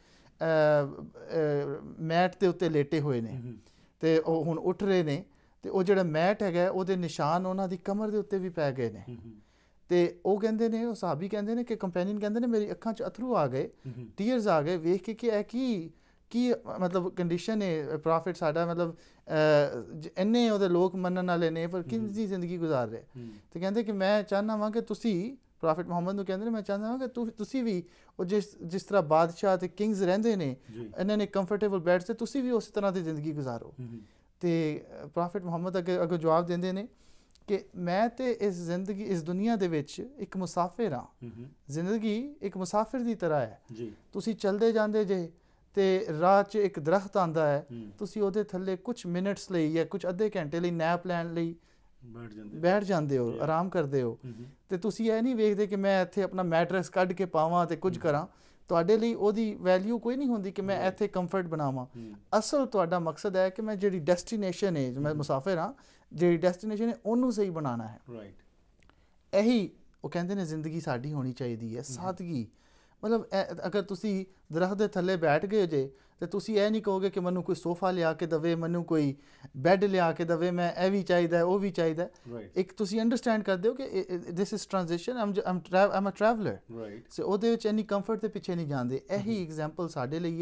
ਮੈਟ ਦੇ ਉੱਤੇ ਲੇਟੇ ਹੋਏ ਨੇ, ਅਤੇ ਉਹ ਹੁਣ ਉੱਠ ਰਹੇ ਨੇ, ਅਤੇ ਉਹ ਜਿਹੜਾ ਮੈਟ ਹੈਗਾ ਉਹਦੇ ਨਿਸ਼ਾਨ ਉਹਨਾਂ ਦੀ ਕਮਰ ਦੇ ਉੱਤੇ ਵੀ ਪੈ ਗਏ ਨੇ। ਅਤੇ ਉਹ ਕਹਿੰਦੇ ਨੇ, ਉਹ ਸਾਹਬੀ ਕਹਿੰਦੇ ਨੇ ਕਿ ਕੰਪੈਨੀਅਨ ਕਹਿੰਦੇ ਨੇ ਮੇਰੀ ਅੱਖਾਂ 'ਚ ਅਥਰੂ ਆ ਗਏ, ਟੀਅਰਸ ਆ ਗਏ ਵੇਖ ਕੇ ਕਿ ਇਹ ਕੀ ਕੀ ਮਤਲਬ ਕੰਡੀਸ਼ਨ ਹੈ, ਪ੍ਰੋਫਿਟ ਸਾਡਾ ਮਤਲਬ ਇੰਨੇ ਉਹਦੇ ਲੋਕ ਮੰਨਣ ਵਾਲੇ ਨੇ, ਪਰ ਕਿੰਨੀ ਜ਼ਿੰਦਗੀ ਗੁਜ਼ਾਰ ਰਹੇ। ਅਤੇ ਕਹਿੰਦੇ ਕਿ ਮੈਂ ਚਾਹੁੰਦਾ ਵਾਂ ਕਿ ਤੁਸੀਂ, ਪ੍ਰੋਫਿਟ ਮੁਹੰਮਦ ਨੂੰ ਕਹਿੰਦੇ ਨੇ, ਮੈਂ ਚਾਹੁੰਦਾ ਵਾਂ ਕਿ ਤੁ ਤੁਸੀਂ ਵੀ ਉਹ ਜਿਸ ਜਿਸ ਤਰ੍ਹਾਂ ਬਾਦਸ਼ਾਹ ਅਤੇ ਕਿੰਗਸ ਰਹਿੰਦੇ ਨੇ, ਇਹਨਾਂ ਨੇ ਕੰਫਰਟੇਬਲ ਬੈਡਸ 'ਤੇ, ਤੁਸੀਂ ਵੀ ਉਸ ਤਰ੍ਹਾਂ ਦੀ ਜ਼ਿੰਦਗੀ ਗੁਜ਼ਾਰੋ। ਅਤੇ ਪ੍ਰੋਫੈਟ ਮੁਹੰਮਦ ਅੱਗੇ ਅੱਗੇ ਜਵਾਬ ਦਿੰਦੇ ਨੇ ਕਿ ਮੈਂ ਤਾਂ ਇਸ ਜ਼ਿੰਦਗੀ, ਇਸ ਦੁਨੀਆ ਦੇ ਵਿੱਚ ਇੱਕ ਮੁਸਾਫਿਰ ਹਾਂ। ਜ਼ਿੰਦਗੀ ਇੱਕ ਮੁਸਾਫਿਰ ਦੀ ਤਰ੍ਹਾਂ ਹੈ। ਤੁਸੀਂ ਚਲਦੇ ਜਾਂਦੇ ਜੇ ਅਤੇ ਰਾਹ 'ਚ ਇੱਕ ਦਰਖਤ ਆਉਂਦਾ ਹੈ, ਤੁਸੀਂ ਉਹਦੇ ਥੱਲੇ ਕੁਛ ਮਿੰਟਸ ਲਈ ਜਾਂ ਕੁਛ ਅੱਧੇ ਘੰਟੇ ਲਈ ਨੈਪ ਲੈਣ ਲਈ ਬੈਠ ਜਾਂਦੇ ਹੋ, ਆਰਾਮ ਕਰਦੇ ਹੋ, ਅਤੇ ਤੁਸੀਂ ਇਹ ਨਹੀਂ ਵੇਖਦੇ ਕਿ ਮੈਂ ਇੱਥੇ ਆਪਣਾ ਮੈਟਰਸ ਕੱਢ ਕੇ ਪਾਵਾਂ ਅਤੇ ਕੁਝ ਕਰਾਂ। ਤੁਹਾਡੇ ਲਈ ਉਹਦੀ ਵੈਲਿਊ ਕੋਈ ਨਹੀਂ ਹੁੰਦੀ ਕਿ ਮੈਂ ਇੱਥੇ ਕੰਫਰਟ ਬਣਾਵਾਂ। ਅਸਲ ਤੁਹਾਡਾ ਮਕਸਦ ਹੈ ਕਿ ਮੈਂ ਜਿਹੜੀ ਡੈਸਟੀਨੇਸ਼ਨ ਹੈ, ਮੈਂ ਮੁਸਾਫਿਰ ਹਾਂ, ਜਿਹੜੀ ਡੈਸਟੀਨੇਸ਼ਨ ਹੈ ਉਹਨੂੰ ਸਹੀ ਬਣਾਉਣਾ ਹੈ। ਇਹੀ ਉਹ ਕਹਿੰਦੇ ਨੇ ਜ਼ਿੰਦਗੀ ਸਾਡੀ ਹੋਣੀ ਚਾਹੀਦੀ ਹੈ, ਸਾਦਗੀ। ਮਤਲਬ ਅਗਰ ਤੁਸੀਂ ਦਰਖਤ ਦੇ ਥੱਲੇ ਬੈਠ ਗਏ ਜੇ ਅਤੇ ਤੁਸੀਂ ਇਹ ਨਹੀਂ ਕਹੋਗੇ ਕਿ ਮੈਨੂੰ ਕੋਈ ਸੋਫਾ ਲਿਆ ਕੇ ਦੇਵੇ, ਮੈਨੂੰ ਕੋਈ ਬੈੱਡ ਲਿਆ ਕੇ ਦੇਵੇ, ਮੈਂ ਇਹ ਵੀ ਚਾਹੀਦਾ, ਉਹ ਵੀ ਚਾਹੀਦਾ। ਇੱਕ ਤੁਸੀਂ ਅੰਡਰਸਟੈਂਡ ਕਰਦੇ ਹੋ ਕਿ this is transition, um um a traveller. So ਉਹਦੇ ਵਿੱਚ ਇੰਨੀ ਕੰਫਰਟ ਦੇ ਪਿੱਛੇ ਨਹੀਂ ਜਾਂਦੇ। ਇਹੀ ਐਗਜ਼ਾਮਪਲ ਸਾਡੇ ਲਈ ਹੈ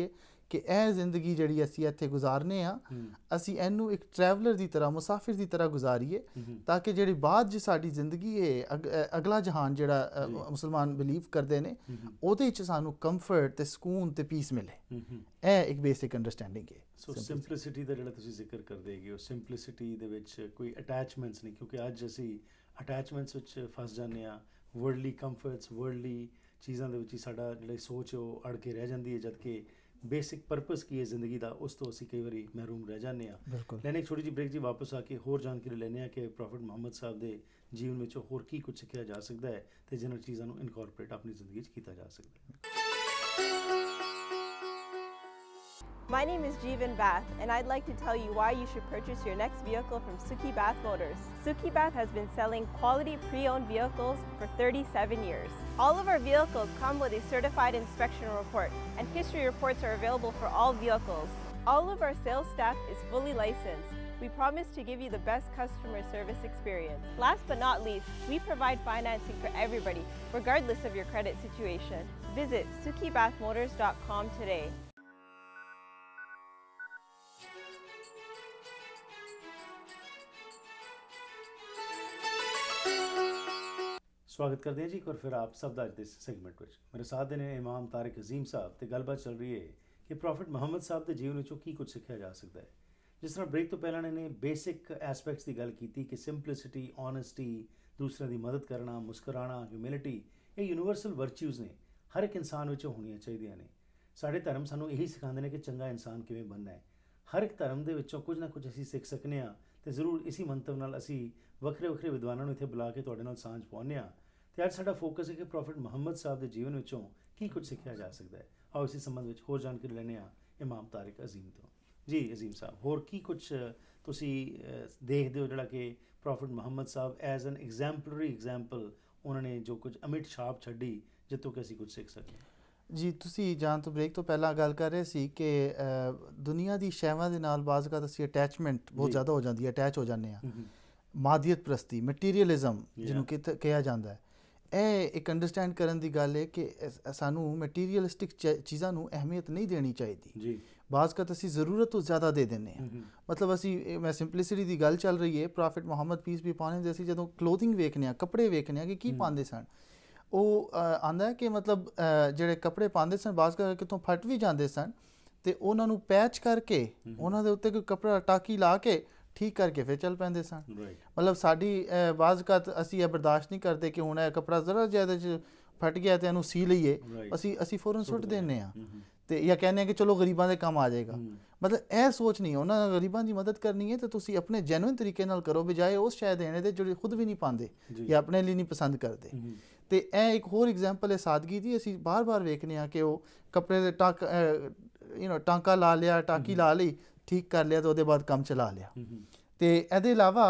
ਕਿ ਇਹ ਜ਼ਿੰਦਗੀ ਜਿਹੜੀ ਅਸੀਂ ਇੱਥੇ ਗੁਜ਼ਾਰਨੇ ਆ ਅਸੀਂ ਇਹਨੂੰ ਇੱਕ ਟਰੈਵਲਰ ਦੀ ਤਰ੍ਹਾਂ ਮੁਸਾਫਿਰ ਦੀ ਤਰ੍ਹਾਂ ਗੁਜ਼ਾਰੀਏ ਤਾਂ ਕਿ ਜਿਹੜੀ ਬਾਅਦ 'ਚ ਸਾਡੀ ਜ਼ਿੰਦਗੀ ਹੈ ਅਗ ਅਗਲਾ ਜਹਾਨ ਜਿਹੜਾ ਮੁਸਲਮਾਨ ਬਿਲੀਵ ਕਰਦੇ ਨੇ ਉਹਦੇ 'ਚ ਸਾਨੂੰ ਕੰਫਰਟ ਅਤੇ ਸਕੂਨ ਅਤੇ ਪੀਸ ਮਿਲੇ। ਇਹ ਇੱਕ ਬੇਸਿਕ ਅੰਡਰਸਟੈਂਡਿੰਗ ਹੈ। ਸੋ ਸਿੰਪਲਿਸਿਟੀ ਦਾ ਜਿਹੜਾ ਤੁਸੀਂ ਜ਼ਿਕਰ ਕਰਦੇ ਹੈਗੇ ਉਹ ਸਿੰਪਲਿਸਿਟੀ ਦੇ ਵਿੱਚ ਕੋਈ ਅਟੈਚਮੈਂਟਸ ਨਹੀਂ, ਕਿਉਂਕਿ ਅੱਜ ਅਸੀਂ ਅਟੈਚਮੈਂਟਸ ਵਿੱਚ ਫਸ ਜਾਂਦੇ ਹਾਂ, ਵਰਲਡਲੀ ਕੰਫਰਟਸ ਵਰਲਡਲੀ ਚੀਜ਼ਾਂ ਦੇ ਵਿੱਚ ਹੀ ਸਾਡਾ ਜਿਹੜੀ ਸੋਚ ਉਹ ਅੜ ਕੇ ਰਹਿ ਜਾਂਦੀ ਹੈ, ਜਦ ਕਿ ਬੇਸਿਕ ਪਰਪਸ ਕੀ ਹੈ ਜ਼ਿੰਦਗੀ ਦਾ ਉਸ ਤੋਂ ਅਸੀਂ ਕਈ ਵਾਰੀ ਮਹਿਰੂਮ ਰਹਿ ਜਾਂਦੇ ਹਾਂ। ਲੈਣੇ ਇੱਕ ਛੋਟੀ ਜਿਹੀ ਬ੍ਰੇਕ ਜੀ, ਵਾਪਸ ਆ ਕੇ ਹੋਰ ਜਾਣਕਾਰੀ ਲੈਂਦੇ ਹਾਂ ਕਿ ਪ੍ਰੋਫੈਟ ਮੁਹੰਮਦ ਸਾਹਿਬ ਦੇ ਜੀਵਨ ਵਿੱਚੋਂ ਹੋਰ ਕੀ ਕੁਝ ਸਿੱਖਿਆ ਜਾ ਸਕਦਾ ਹੈ ਅਤੇ ਜਿਹਨਾਂ ਚੀਜ਼ਾਂ ਨੂੰ ਇਨਕੋਰਪੋਰੇਟ ਆਪਣੀ ਜ਼ਿੰਦਗੀ 'ਚ ਕੀਤਾ ਜਾ ਸਕਦਾ ਹੈ। My name is Jeevan Bath, and I'd like to tell you why you should purchase your next vehicle from Suki Bath Motors. Suki Bath has been selling quality pre-owned vehicles for thirty-seven years. All of our vehicles come with a certified inspection report, and history reports are available for all vehicles. All of our sales staff is fully licensed. We promise to give you the best customer service experience. Last but not least, we provide financing for everybody, regardless of your credit situation. Visit suki bath motors dot com today. ਸਵਾਗਤ ਕਰਦੇ ਹਾਂ ਜੀ ਇੱਕ ਵਾਰ ਫਿਰ ਆਪ ਸਭ ਦਾ ਅੱਜ ਦੇ ਸੈਗਮੈਂਟ ਵਿੱਚ। ਮੇਰੇ ਸਾਥ ਦੇ ਨੇ ਇਮਾਮ ਤਾਰਿਕ ਅਜ਼ੀਮ ਸਾਹਿਬ ਅਤੇ ਗੱਲਬਾਤ ਚੱਲ ਰਹੀ ਹੈ ਕਿ ਪ੍ਰੋਫੈਟ ਮੁਹੰਮਦ ਸਾਹਿਬ ਦੇ ਜੀਵਨ ਵਿੱਚੋਂ ਕੀ ਕੁਝ ਸਿੱਖਿਆ ਜਾ ਸਕਦਾ ਹੈ। ਜਿਸ ਤਰ੍ਹਾਂ ਬ੍ਰੇਕ ਤੋਂ ਪਹਿਲਾਂ ਨੇ ਬੇਸਿਕ ਐਸਪੈਕਟਸ ਦੀ ਗੱਲ ਕੀਤੀ ਕਿ ਸਿੰਪਲਿਸਿਟੀ, ਓਨੈਸਟੀ, ਦੂਸਰਿਆਂ ਦੀ ਮਦਦ ਕਰਨਾ, ਮੁਸਕਰਾਉਣਾ, ਹਿਊਮਿਲਿਟੀ, ਇਹ ਯੂਨੀਵਰਸਲ ਵਰਚੂਜ਼ ਨੇ, ਹਰ ਇੱਕ ਇਨਸਾਨ ਵਿੱਚੋਂ ਹੋਣੀਆਂ ਚਾਹੀਦੀਆਂ ਨੇ। ਸਾਡੇ ਧਰਮ ਸਾਨੂੰ ਇਹੀ ਸਿਖਾਉਂਦੇ ਨੇ ਕਿ ਚੰਗਾ ਇਨਸਾਨ ਕਿਵੇਂ ਬਣਨਾ ਹੈ। ਹਰ ਇੱਕ ਧਰਮ ਦੇ ਵਿੱਚੋਂ ਕੁਝ ਨਾ ਕੁਝ ਅਸੀਂ ਸਿੱਖ ਸਕਦੇ ਹਾਂ ਅਤੇ ਜ਼ਰੂਰ ਇਸੀ ਮੰਤਵ ਨਾਲ ਅਸੀਂ ਵੱਖਰੇ ਵੱਖਰੇ ਵਿਦਵਾਨਾਂ ਨੂੰ ਇੱਥੇ ਬੁਲਾ ਕੇ ਤੁਹਾਡੇ ਨਾਲ ਸਾਂਝ ਪਾਉਂਦੇ ਹਾਂ। ਅਤੇ ਅੱਜ ਸਾਡਾ ਫੋਕਸ ਹੈ ਕਿ ਪ੍ਰੋਫੈਟ ਮੁਹੰਮਦ ਸਾਹਿਬ ਦੇ ਜੀਵਨ ਵਿੱਚੋਂ ਕੀ ਕੁਝ ਸਿੱਖਿਆ ਜਾ ਸਕਦਾ ਹੈ। ਆਓ ਇਸੇ ਸੰਬੰਧ ਵਿੱਚ ਹੋਰ ਜਾਣਕਾਰੀ ਲੈਂਦੇ ਹਾਂ ਇਮਾਮ ਤਾਰਿਕ ਅਜ਼ੀਮ ਤੋਂ। ਜੀ ਅਜ਼ੀਮ ਸਾਹਿਬ, ਹੋਰ ਕੀ ਕੁਝ ਤੁਸੀਂ ਦੇਖਦੇ ਹੋ ਜਿਹੜਾ ਕਿ Prophet Muhammad Sahib as an exemplary example ਉਹਨਾਂ ਨੇ ਜੋ ਕੁਝ ਅਮਿਟ ਛਾਪ ਛੱਡੀ ਜਿੱਥੋਂ ਕਿ ਅਸੀਂ ਕੁਝ ਸਿੱਖ ਸਕੀਏ? ਜੀ, ਤੁਸੀਂ ਜਾਣ ਤੋਂ ਬ੍ਰੇਕ ਤੋਂ ਪਹਿਲਾਂ ਗੱਲ ਕਰ ਰਹੇ ਸੀ ਕਿ ਦੁਨੀਆ ਦੀ ਸ਼ੈਵਾਂ ਦੇ ਨਾਲ ਬਾਜ਼ ਅਵਤ ਅਸੀਂ ਅਟੈਚਮੈਂਟ ਬਹੁਤ ਜ਼ਿਆਦਾ ਹੋ ਜਾਂਦੀ ਹੈ, ਅਟੈਚ ਹੋ ਜਾਂਦੇ ਹਾਂ। ਮਾਦੀਅਤ ਪ੍ਰਸਤੀ, ਮਟੀਰੀਅਲਿਜ਼ਮ ਜਿਹਨੂੰ ਕਿ ਕਿਹਾ ਜਾਂਦਾ ਹੈ, ਇਹ ਇੱਕ ਅੰਡਰਸਟੈਂਡ ਕਰਨ ਦੀ ਗੱਲ ਹੈ ਕਿ ਸਾਨੂੰ ਮਟੀਰੀਅਲਿਸਟਿਕ ਚੀਜ਼ਾਂ ਨੂੰ ਅਹਿਮੀਅਤ ਨਹੀਂ ਦੇਣੀ ਚਾਹੀਦੀ। ਜੀ, ਬਾਜ਼ ਅਵਤ ਅਸੀਂ ਜ਼ਰੂਰਤ ਤੋਂ ਜ਼ਿਆਦਾ ਦੇ ਦਿੰਦੇ ਹਾਂ। ਮਤਲਬ ਅਸੀਂ, ਮੈਂ ਸਿੰਪਲਿਸਿਟੀ ਦੀ ਗੱਲ ਚੱਲ ਰਹੀ ਹੈ, ਪ੍ਰੋਫੈਟ ਮੁਹੰਮਦ ਪੀਸ ਵੀ ਪਾਉਣੇ ਦੇ ਅਸੀਂ ਜਦੋਂ ਕਲੋਥਿੰਗ ਵੇਖਦੇ ਹਾਂ, ਕੱਪੜੇ ਵੇਖਦੇ ਹਾਂ ਕਿ ਕੀ ਪਾਉਂਦੇ ਸਨ, ਉਹ ਆਉਂਦਾ ਕਿ ਮਤਲਬ ਜਿਹੜੇ ਕੱਪੜੇ ਪਾਉਂਦੇ ਸਨ ਬਾਜ਼ ਕਰਕੇ ਕਿਤੋਂ ਫਟ ਵੀ ਜਾਂਦੇ ਸਨ ਅਤੇ ਉਹਨਾਂ ਨੂੰ ਪੈਚ ਕਰਕੇ ਉਹਨਾਂ ਦੇ ਉੱਤੇ ਕੋਈ ਕੱਪੜਾ ਟਾਕੀ ਲਾ ਕੇ ਠੀਕ ਕਰਕੇ ਫਿਰ ਚੱਲ ਪੈਂਦੇ ਸਨ। ਮਤਲਬ ਸਾਡੀ ਬਾਜ਼ ਅਵਤ ਅਸੀਂ ਇਹ ਬਰਦਾਸ਼ਤ ਨਹੀਂ ਕਰਦੇ ਕਿ ਹੁਣ ਇਹ ਕੱਪੜਾ ਜ਼ਰਾ ਜਿਹਾ ਇਹਦੇ 'ਚ ਫਟ ਗਿਆ ਅਤੇ ਇਹਨੂੰ ਸੀ ਲਈਏ, ਅਸੀਂ ਅਸੀਂ ਫੌਰਨ ਸੁੱਟ ਦਿੰਦੇ ਹਾਂ ਅਤੇ ਜਾਂ ਕਹਿੰਦੇ ਹਾਂ ਕਿ ਚਲੋ ਗਰੀਬਾਂ ਦੇ ਕੰਮ ਆ ਜਾਏਗਾ। ਮਤਲਬ ਇਹ ਸੋਚ ਨਹੀਂ, ਉਹਨਾਂ ਗਰੀਬਾਂ ਦੀ ਮਦਦ ਕਰਨੀ ਹੈ ਤਾਂ ਤੁਸੀਂ ਆਪਣੇ ਜੈਨੂਇਨ ਤਰੀਕੇ ਨਾਲ ਕਰੋ, ਬਜਾਏ ਉਸ ਸ਼ੈ ਦੇਣੇ ਦੇ ਜਿਹੜੇ ਖੁਦ ਵੀ ਨਹੀਂ ਪਾਉਂਦੇ ਜਾਂ ਆਪਣੇ ਲਈ ਨਹੀਂ ਪਸੰਦ ਕਰਦੇ। ਅਤੇ ਇਹ ਇੱਕ ਹੋਰ ਐਗਜ਼ਾਮਪਲ ਹੈ ਸਾਦਗੀ ਦੀ। ਅਸੀਂ ਬਾਰ ਬਾਰ ਵੇਖਦੇ ਹਾਂ ਕਿ ਉਹ ਕੱਪੜੇ ਦੇ ਟਾਕ ਯੂ ਨੋ ਟਾਂਕਾ ਲਾ ਲਿਆ, ਟਾਕੀ ਲਾ ਲਈ, ਠੀਕ ਕਰ ਲਿਆ ਅਤੇ ਉਹਦੇ ਬਾਅਦ ਕੰਮ ਚਲਾ ਲਿਆ। ਅਤੇ ਇਹਦੇ ਇਲਾਵਾ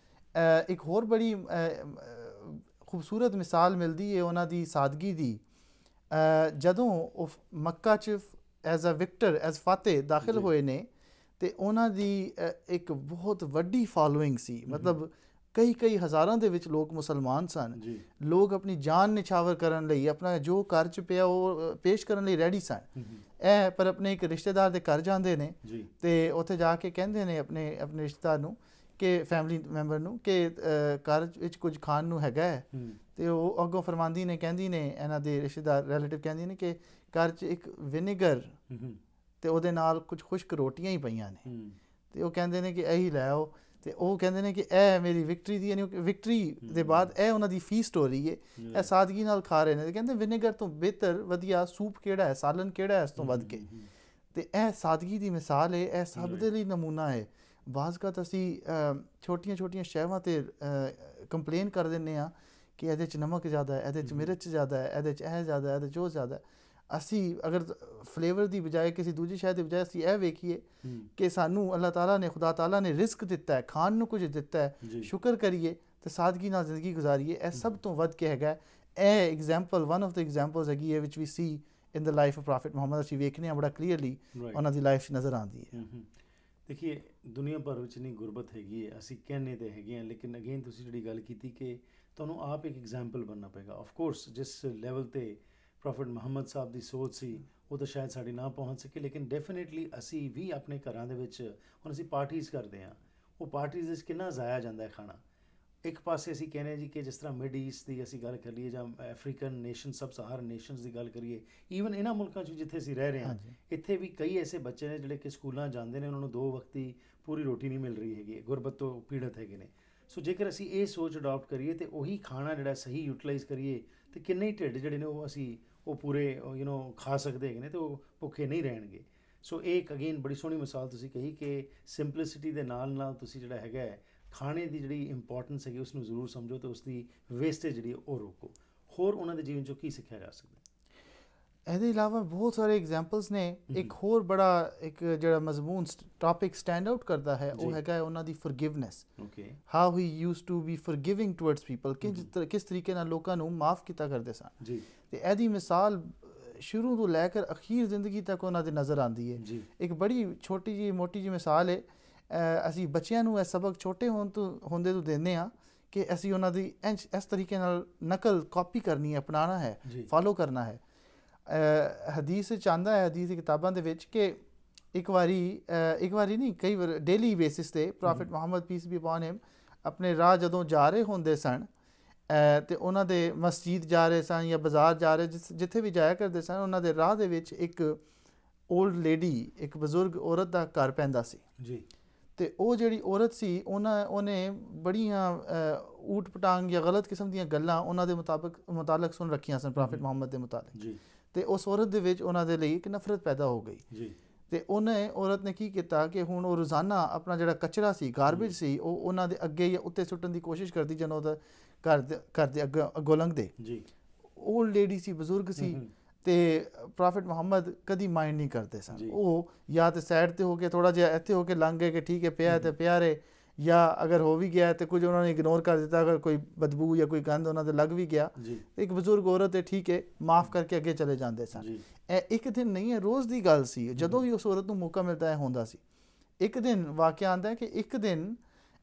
ਇੱਕ ਹੋਰ ਬੜੀ ਖੂਬਸੂਰਤ ਮਿਸਾਲ ਮਿਲਦੀ ਹੈ ਉਹਨਾਂ ਦੀ ਸਾਦਗੀ ਦੀ। ਜਦੋਂ ਉਹ ਮੱਕਾ 'ਚ ਐਜ਼ ਅ ਵਿਕਟਰ, ਐਜ਼ ਫਾਤਿਹ ਦਾਖਲ ਹੋਏ ਨੇ ਅਤੇ ਉਹਨਾਂ ਦੀ ਇੱਕ ਬਹੁਤ ਵੱਡੀ ਫਾਲੋਇੰਗ ਸੀ। ਮਤਲਬ ਕਈ ਕਈ ਹਜ਼ਾਰਾਂ ਦੇ ਵਿੱਚ ਲੋਕ ਮੁਸਲਮਾਨ ਸਨ। ਲੋਕ ਆਪਣੀ ਜਾਨ ਨਿਛਾਵਰ ਕਰਨ ਲਈ, ਆਪਣਾ ਜੋ ਘਰ 'ਚ ਪਿਆ ਉਹ ਪੇਸ਼ ਕਰਨ ਲਈ ਰੈਡੀ ਸਨ। ਇਹ ਪਰ ਆਪਣੇ ਇੱਕ ਰਿਸ਼ਤੇਦਾਰ ਦੇ ਘਰ ਜਾਂਦੇ ਨੇ ਅਤੇ ਉੱਥੇ ਜਾ ਕੇ ਕਹਿੰਦੇ ਨੇ ਆਪਣੇ ਆਪਣੇ ਰਿਸ਼ਤੇਦਾਰ ਨੂੰ ਕਿ ਫੈਮਿਲੀ ਮੈਂਬਰ ਨੂੰ ਕਿ ਘਰ ਵਿੱਚ ਕੁਝ ਖਾਣ ਨੂੰ ਹੈਗਾ ਹੈ। ਅਤੇ ਉਹ ਅੱਗੋਂ ਫਰਮਾਂਦੀ ਨੇ, ਕਹਿੰਦੀ ਨੇ, ਇਹਨਾਂ ਦੇ ਰਿਸ਼ਤੇਦਾਰ ਰਿਲੇਟਿਵ ਕਹਿੰਦੀ ਨੇ ਕਿ ਘਰ 'ਚ ਇੱਕ ਵਿਨੇਗਰ ਅਤੇ ਉਹਦੇ ਨਾਲ ਕੁਝ ਖੁਸ਼ਕ ਰੋਟੀਆਂ ਹੀ ਪਈਆਂ ਨੇ ਅਤੇ ਉਹ ਕਹਿੰਦੇ ਨੇ ਕਿ ਇਹੀ ਲੈ ਆਓ। ਅਤੇ ਉਹ ਕਹਿੰਦੇ ਨੇ ਕਿ ਇਹ ਮੇਰੀ ਵਿਕਟਰੀ ਦੀ, ਯਾਨੀ ਵਿਕਟਰੀ ਦੇ ਬਾਅਦ ਇਹ ਉਹਨਾਂ ਦੀ ਫੀਸਟ ਹੋ ਰਹੀ ਹੈ, ਇਹ ਸਾਦਗੀ ਨਾਲ ਖਾ ਰਹੇ ਨੇ। ਅਤੇ ਕਹਿੰਦੇ ਵਿਨੇਗਰ ਤੋਂ ਬਿਹਤਰ ਵਧੀਆ ਸੂਪ ਕਿਹੜਾ ਹੈ, ਸਾਲਨ ਕਿਹੜਾ ਹੈ ਇਸ ਤੋਂ ਵੱਧ ਕੇ। ਅਤੇ ਇਹ ਸਾਦਗੀ ਦੀ ਮਿਸਾਲ ਹੈ, ਇਹ ਸਭ ਦੇ ਲਈ ਨਮੂਨਾ ਹੈ। ਬਾਜ਼ ਅਵਤ ਅਸੀਂ ਛੋਟੀਆਂ ਛੋਟੀਆਂ ਸ਼ੈਵਾਂ 'ਤੇ ਕੰਪਲੇਨ ਕਰ ਦਿੰਦੇ ਹਾਂ ਕਿ ਇਹਦੇ 'ਚ ਨਮਕ ਜ਼ਿਆਦਾ ਹੈ, ਇਹਦੇ 'ਚ ਮਿਰਚ ਜ਼ਿਆਦਾ ਹੈ, ਇਹਦੇ 'ਚ ਇਹ ਜ਼ਿਆਦਾ ਹੈ, ਇਹਦੇ 'ਚ ਉਹ ਜ਼ਿਆਦਾ ਹੈ। ਅਸੀਂ ਅਗਰ ਫਲੇਵਰ ਦੀ ਬਜਾਏ ਕਿਸੇ ਦੂਜੀ ਸ਼ੈ ਦੀ ਬਜਾਏ ਅਸੀਂ ਇਹ ਵੇਖੀਏ ਕਿ ਸਾਨੂੰ ਅੱਲਾਹ ਤਾਲਾ ਨੇ, ਖੁਦਾ ਤਾਲਾ ਨੇ ਰਿਜ਼ਕ ਦਿੱਤਾ ਹੈ, ਖਾਣ ਨੂੰ ਕੁਝ ਦਿੱਤਾ ਹੈ, ਸ਼ੁਕਰ ਕਰੀਏ ਅਤੇ ਸਾਦਗੀ ਨਾਲ ਜ਼ਿੰਦਗੀ ਗੁਜ਼ਾਰੀਏ। ਇਹ ਸਭ ਤੋਂ ਵੱਧ ਕੇ ਹੈਗਾ। ਇਹ example one of the examples ਹੈਗੀ ਹੈ ਵਿਚ ਵੀ ਸੀ in the life of Prophet Muhammad. ਅਸੀਂ ਵੇਖਦੇ ਹਾਂ ਬੜਾ ਕਲੀਅਰਲੀ ਉਹਨਾਂ ਦੀ ਲਾਈਫ 'ਚ ਨਜ਼ਰ ਆਉਂਦੀ ਹੈ। ਦੇਖੀਏ, ਦੁਨੀਆ ਭਰ ਵਿੱਚ ਨਹੀਂ ਗੁਰਬਤ ਹੈਗੀ ਹੈ, ਅਸੀਂ ਕਹਿੰਦੇ ਤਾਂ ਹੈਗੇ ਹਾਂ, ਲੇਕਿਨ ਅਗੇਨ ਤੁਸੀਂ ਜਿਹੜੀ ਗੱਲ ਕੀਤੀ ਕਿ ਤੁਹਾਨੂੰ ਆਪ ਇੱਕ ਐਗਜ਼ਾਮਪਲ ਬਣਨਾ ਪਏਗਾ। ਆਫਕੋਰਸ ਜਿਸ ਲੈਵਲ 'ਤੇ ਪ੍ਰੋਫੈਟ ਮੁਹੰਮਦ ਸਾਹਿਬ ਦੀ ਸੋਚ ਸੀ ਉਹ ਤਾਂ ਸ਼ਾਇਦ ਸਾਡੀ ਨਾ ਪਹੁੰਚ ਸਕੇ, ਲੇਕਿਨ ਡੈਫੀਨੇਟਲੀ ਅਸੀਂ ਵੀ ਆਪਣੇ ਘਰਾਂ ਦੇ ਵਿੱਚ ਹੁਣ ਅਸੀਂ ਪਾਰਟੀਜ਼ ਕਰਦੇ ਹਾਂ, ਉਹ ਪਾਰਟੀਜ਼ ਵਿੱਚ ਕਿੰਨਾ ਜ਼ਾਇਆ ਜਾਂਦਾ ਹੈ ਖਾਣਾ। ਇੱਕ ਪਾਸੇ ਅਸੀਂ ਕਹਿੰਦੇ ਜੀ ਕਿ ਜਿਸ ਤਰ੍ਹਾਂ ਮਿਡ ਈਸਟ ਦੀ ਅਸੀਂ ਗੱਲ ਕਰ ਲਈਏ ਜਾਂ African nation, sub Saharan nations ਦੀ ਗੱਲ ਕਰੀਏ, ਈਵਨ ਇਹਨਾਂ ਮੁਲਕਾਂ 'ਚ ਜਿੱਥੇ ਅਸੀਂ ਰਹਿ ਰਹੇ ਹਾਂ, ਇੱਥੇ ਵੀ ਕਈ ਐਸੇ ਬੱਚੇ ਨੇ ਜਿਹੜੇ ਕਿ ਸਕੂਲਾਂ ਜਾਂਦੇ ਨੇ, ਉਹਨਾਂ ਨੂੰ ਦੋ ਵਕਤ ਦੀ ਪੂਰੀ ਰੋਟੀ ਨਹੀਂ ਮਿਲ ਰਹੀ ਹੈਗੀ, ਗੁਰਬਤ ਤੋਂ ਪੀੜਤ ਹੈਗੇ ਨੇ। ਸੋ ਜੇਕਰ ਅਸੀਂ ਇਹ ਸੋਚ ਅਡੋਪਟ ਕਰੀਏ ਅਤੇ ਉਹੀ ਖਾਣਾ ਜਿਹੜਾ ਸਹੀ ਯੂਟੀਲਾਈਜ਼ ਕਰੀਏ, ਅਤੇ ਕਿੰਨੇ ਹੀ ਢਿੱਡ ਜਿਹੜੇ ਨੇ ਉਹ ਅਸੀਂ ਉਹ ਪੂਰੇ ਯੂ ਨੋ ਖਾ ਸਕਦੇ ਹੈਗੇ ਨੇ, ਅਤੇ ਉਹ ਭੁੱਖੇ ਨਹੀਂ ਰਹਿਣਗੇ। ਸੋ ਇਹ ਇੱਕ ਅਗੇਨ ਬੜੀ ਸੋਹਣੀ ਮਿਸਾਲ ਤੁਸੀਂ ਕਹੀ ਕਿ ਸਿੰਪਲਿਸਿਟੀ ਦੇ ਨਾਲ ਨਾਲ ਤੁਸੀਂ ਜਿਹੜਾ ਹੈਗਾ ਖਾਣੇ ਦੀ ਜਿਹੜੀ ਇੰਪੋਰਟੈਂਸ ਹੈਗੀ ਉਸ ਨੂੰ ਜ਼ਰੂਰ ਸਮਝੋ ਅਤੇ ਉਸ ਦੀ ਵੇਸਟੇਜ ਜਿਹੜੀ ਉਹ ਰੋਕੋ। ਹੋਰ ਉਹਨਾਂ ਦੇ ਜੀਵਨ 'ਚੋਂ ਕੀ ਸਿੱਖਿਆ ਜਾ ਸਕਦਾ? ਇਹਦੇ ਇਲਾਵਾ ਬਹੁਤ ਸਾਰੇ ਐਗਜ਼ਾਮਪਲਸ ਨੇ। ਇੱਕ ਹੋਰ ਬੜਾ ਇੱਕ ਜਿਹੜਾ ਮਜ਼ਮੂਨ ਟੌਪਿਕ ਸਟੈਂਡ ਆਊਟ ਕਰਦਾ ਹੈ ਉਹ ਹੈਗਾ ਉਹਨਾਂ ਦੀ forgiveness. Okay, how he used to be forgiving towards people, ਕਿ ਕਿਸ ਤਰੀਕੇ ਨਾਲ ਲੋਕਾਂ ਨੂੰ ਮਾਫ ਕੀਤਾ ਕਰਦੇ ਸਨ ਜੀ। ਅਤੇ ਇਹਦੀ ਮਿਸਾਲ ਸ਼ੁਰੂ ਤੋਂ ਲੈ ਕੇ ਅਖੀਰ ਜ਼ਿੰਦਗੀ ਤੱਕ ਉਹਨਾਂ ਦੇ ਨਜ਼ਰ ਆਉਂਦੀ ਹੈ। ਇੱਕ ਬੜੀ ਛੋਟੀ ਜਿਹੀ ਮੋਟੀ ਜਿਹੀ ਮਿਸਾਲ ਹੈ, ਅਸੀਂ ਬੱਚਿਆਂ ਨੂੰ ਇਹ ਸਬਕ ਛੋਟੇ ਹੋਣ ਤੋਂ ਹੁੰਦੇ ਤੋਂ ਦਿੰਦੇ ਹਾਂ ਕਿ ਅਸੀਂ ਉਹਨਾਂ ਦੀ ਇੰਝ ਇਸ ਤਰੀਕੇ ਨਾਲ ਨਕਲ ਕਾਪੀ ਕਰਨੀ ਹੈ, ਅਪਣਾਉਣਾ ਹੈ, ਫਾਲੋ ਕਰਨਾ ਹੈ। ਹਦੀਸ ਵਿੱਚ ਆਉਂਦਾ ਹੈ, ਹਦੀਸ ਦੀ ਕਿਤਾਬਾਂ ਦੇ ਵਿੱਚ, ਕਿ ਇੱਕ ਵਾਰੀ ਇੱਕ ਵਾਰੀ ਨਹੀਂ ਕਈ ਵਾਰ ਡੇਲੀ ਬੇਸਿਸ 'ਤੇ Prophet Muhammad peace be upon him ਆਪਣੇ ਰਾਹ ਜਦੋਂ ਜਾ ਰਹੇ ਹੁੰਦੇ ਸਨ ਅਤੇ ਉਹਨਾਂ ਦੇ ਮਸਜਿਦ ਜਾ ਰਹੇ ਸਨ ਜਾਂ ਬਾਜ਼ਾਰ ਜਾ ਰਹੇ, ਜਿਸ ਜਿੱਥੇ ਵੀ ਜਾਇਆ ਕਰਦੇ ਸਨ, ਉਹਨਾਂ ਦੇ ਰਾਹ ਦੇ ਵਿੱਚ ਇੱਕ ਓਲਡ ਲੇਡੀ, ਇੱਕ ਬਜ਼ੁਰਗ ਔਰਤ ਦਾ ਘਰ ਪੈਂਦਾ ਸੀ ਜੀ। ਅਤੇ ਉਹ ਜਿਹੜੀ ਔਰਤ ਸੀ ਉਹਨਾਂ ਉਹਨੇ ਬੜੀਆਂ ਊਟ ਪਟਾਂਗ ਜਾਂ ਗਲਤ ਕਿਸਮ ਦੀਆਂ ਗੱਲਾਂ ਉਹਨਾਂ ਦੇ ਮੁਤਾਬਕ ਮੁਤਾਲਕ ਸੁਣ ਰੱਖੀਆਂ ਸਨ ਪ੍ਰੋਫਿਟ ਮੁਹੰਮਦ ਦੇ ਮੁਤਾਲਕ ਜੀ। ਅਤੇ ਉਸ ਔਰਤ ਦੇ ਵਿੱਚ ਉਹਨਾਂ ਦੇ ਲਈ ਇੱਕ ਨਫ਼ਰਤ ਪੈਦਾ ਹੋ ਗਈ ਜੀ। ਅਤੇ ਉਹਨੇ ਔਰਤ ਨੇ ਕੀ ਕੀਤਾ ਕਿ ਹੁਣ ਉਹ ਰੋਜ਼ਾਨਾ ਆਪਣਾ ਜਿਹੜਾ ਕਚਰਾ ਸੀ, ਗਾਰਬੇਜ ਸੀ, ਉਹ ਉਹਨਾਂ ਦੇ ਅੱਗੇ ਜਾਂ ਉੱਤੇ ਸੁੱਟਣ ਦੀ ਕੋਸ਼ਿਸ਼ ਕਰਦੀ ਜਦੋਂ ਉਹਦਾ ਘਰ ਦੇ ਘਰ ਦੇ ਅੱਗੇ ਅੱਗੋਂ ਲੰਘਦੇ ਜੀ। ਓਲਡ ਲੇਡੀ ਸੀ, ਬਜ਼ੁਰਗ ਸੀ, ਅਤੇ ਪ੍ਰੋਫਿਟ ਮੁਹੰਮਦ ਕਦੀ ਮਾਈਂਡ ਨਹੀਂ ਕਰਦੇ ਸਨ। ਉਹ ਜਾਂ ਤਾਂ ਸਾਈਡ 'ਤੇ ਹੋ ਕੇ ਥੋੜ੍ਹਾ ਜਿਹਾ ਇੱਥੇ ਹੋ ਕੇ ਲੰਘ ਗਏ ਕਿ ਠੀਕ ਹੈ ਪਿਆ ਅਤੇ ਪਿਆ ਰਹੇ, ਜਾਂ ਅਗਰ ਹੋ ਵੀ ਗਿਆ ਤਾਂ ਕੁਝ ਉਹਨਾਂ ਨੇ ਇਗਨੋਰ ਕਰ ਦਿੱਤਾ, ਅਗਰ ਕੋਈ ਬਦਬੂ ਜਾਂ ਕੋਈ ਗੰਦ ਉਹਨਾਂ 'ਤੇ ਲੱਗ ਵੀ ਗਿਆ, ਇੱਕ ਬਜ਼ੁਰਗ ਔਰਤ ਹੈ ਠੀਕ ਹੈ ਮਾफ़ ਕਰਕੇ ਅੱਗੇ ਚਲੇ ਜਾਂਦੇ ਸਨ। ਇਹ ਇੱਕ ਦਿਨ ਨਹੀਂ ਹੈ, ਰੋਜ਼ ਦੀ ਗੱਲ ਸੀ, ਜਦੋਂ ਵੀ ਉਸ ਔਰਤ ਨੂੰ ਮੌਕਾ ਮਿਲਦਾ ਹੈ ਹੁੰਦਾ ਸੀ। ਇੱਕ ਦਿਨ ਵਾਕਿਆ ਆਉਂਦਾ ਕਿ ਇੱਕ ਦਿਨ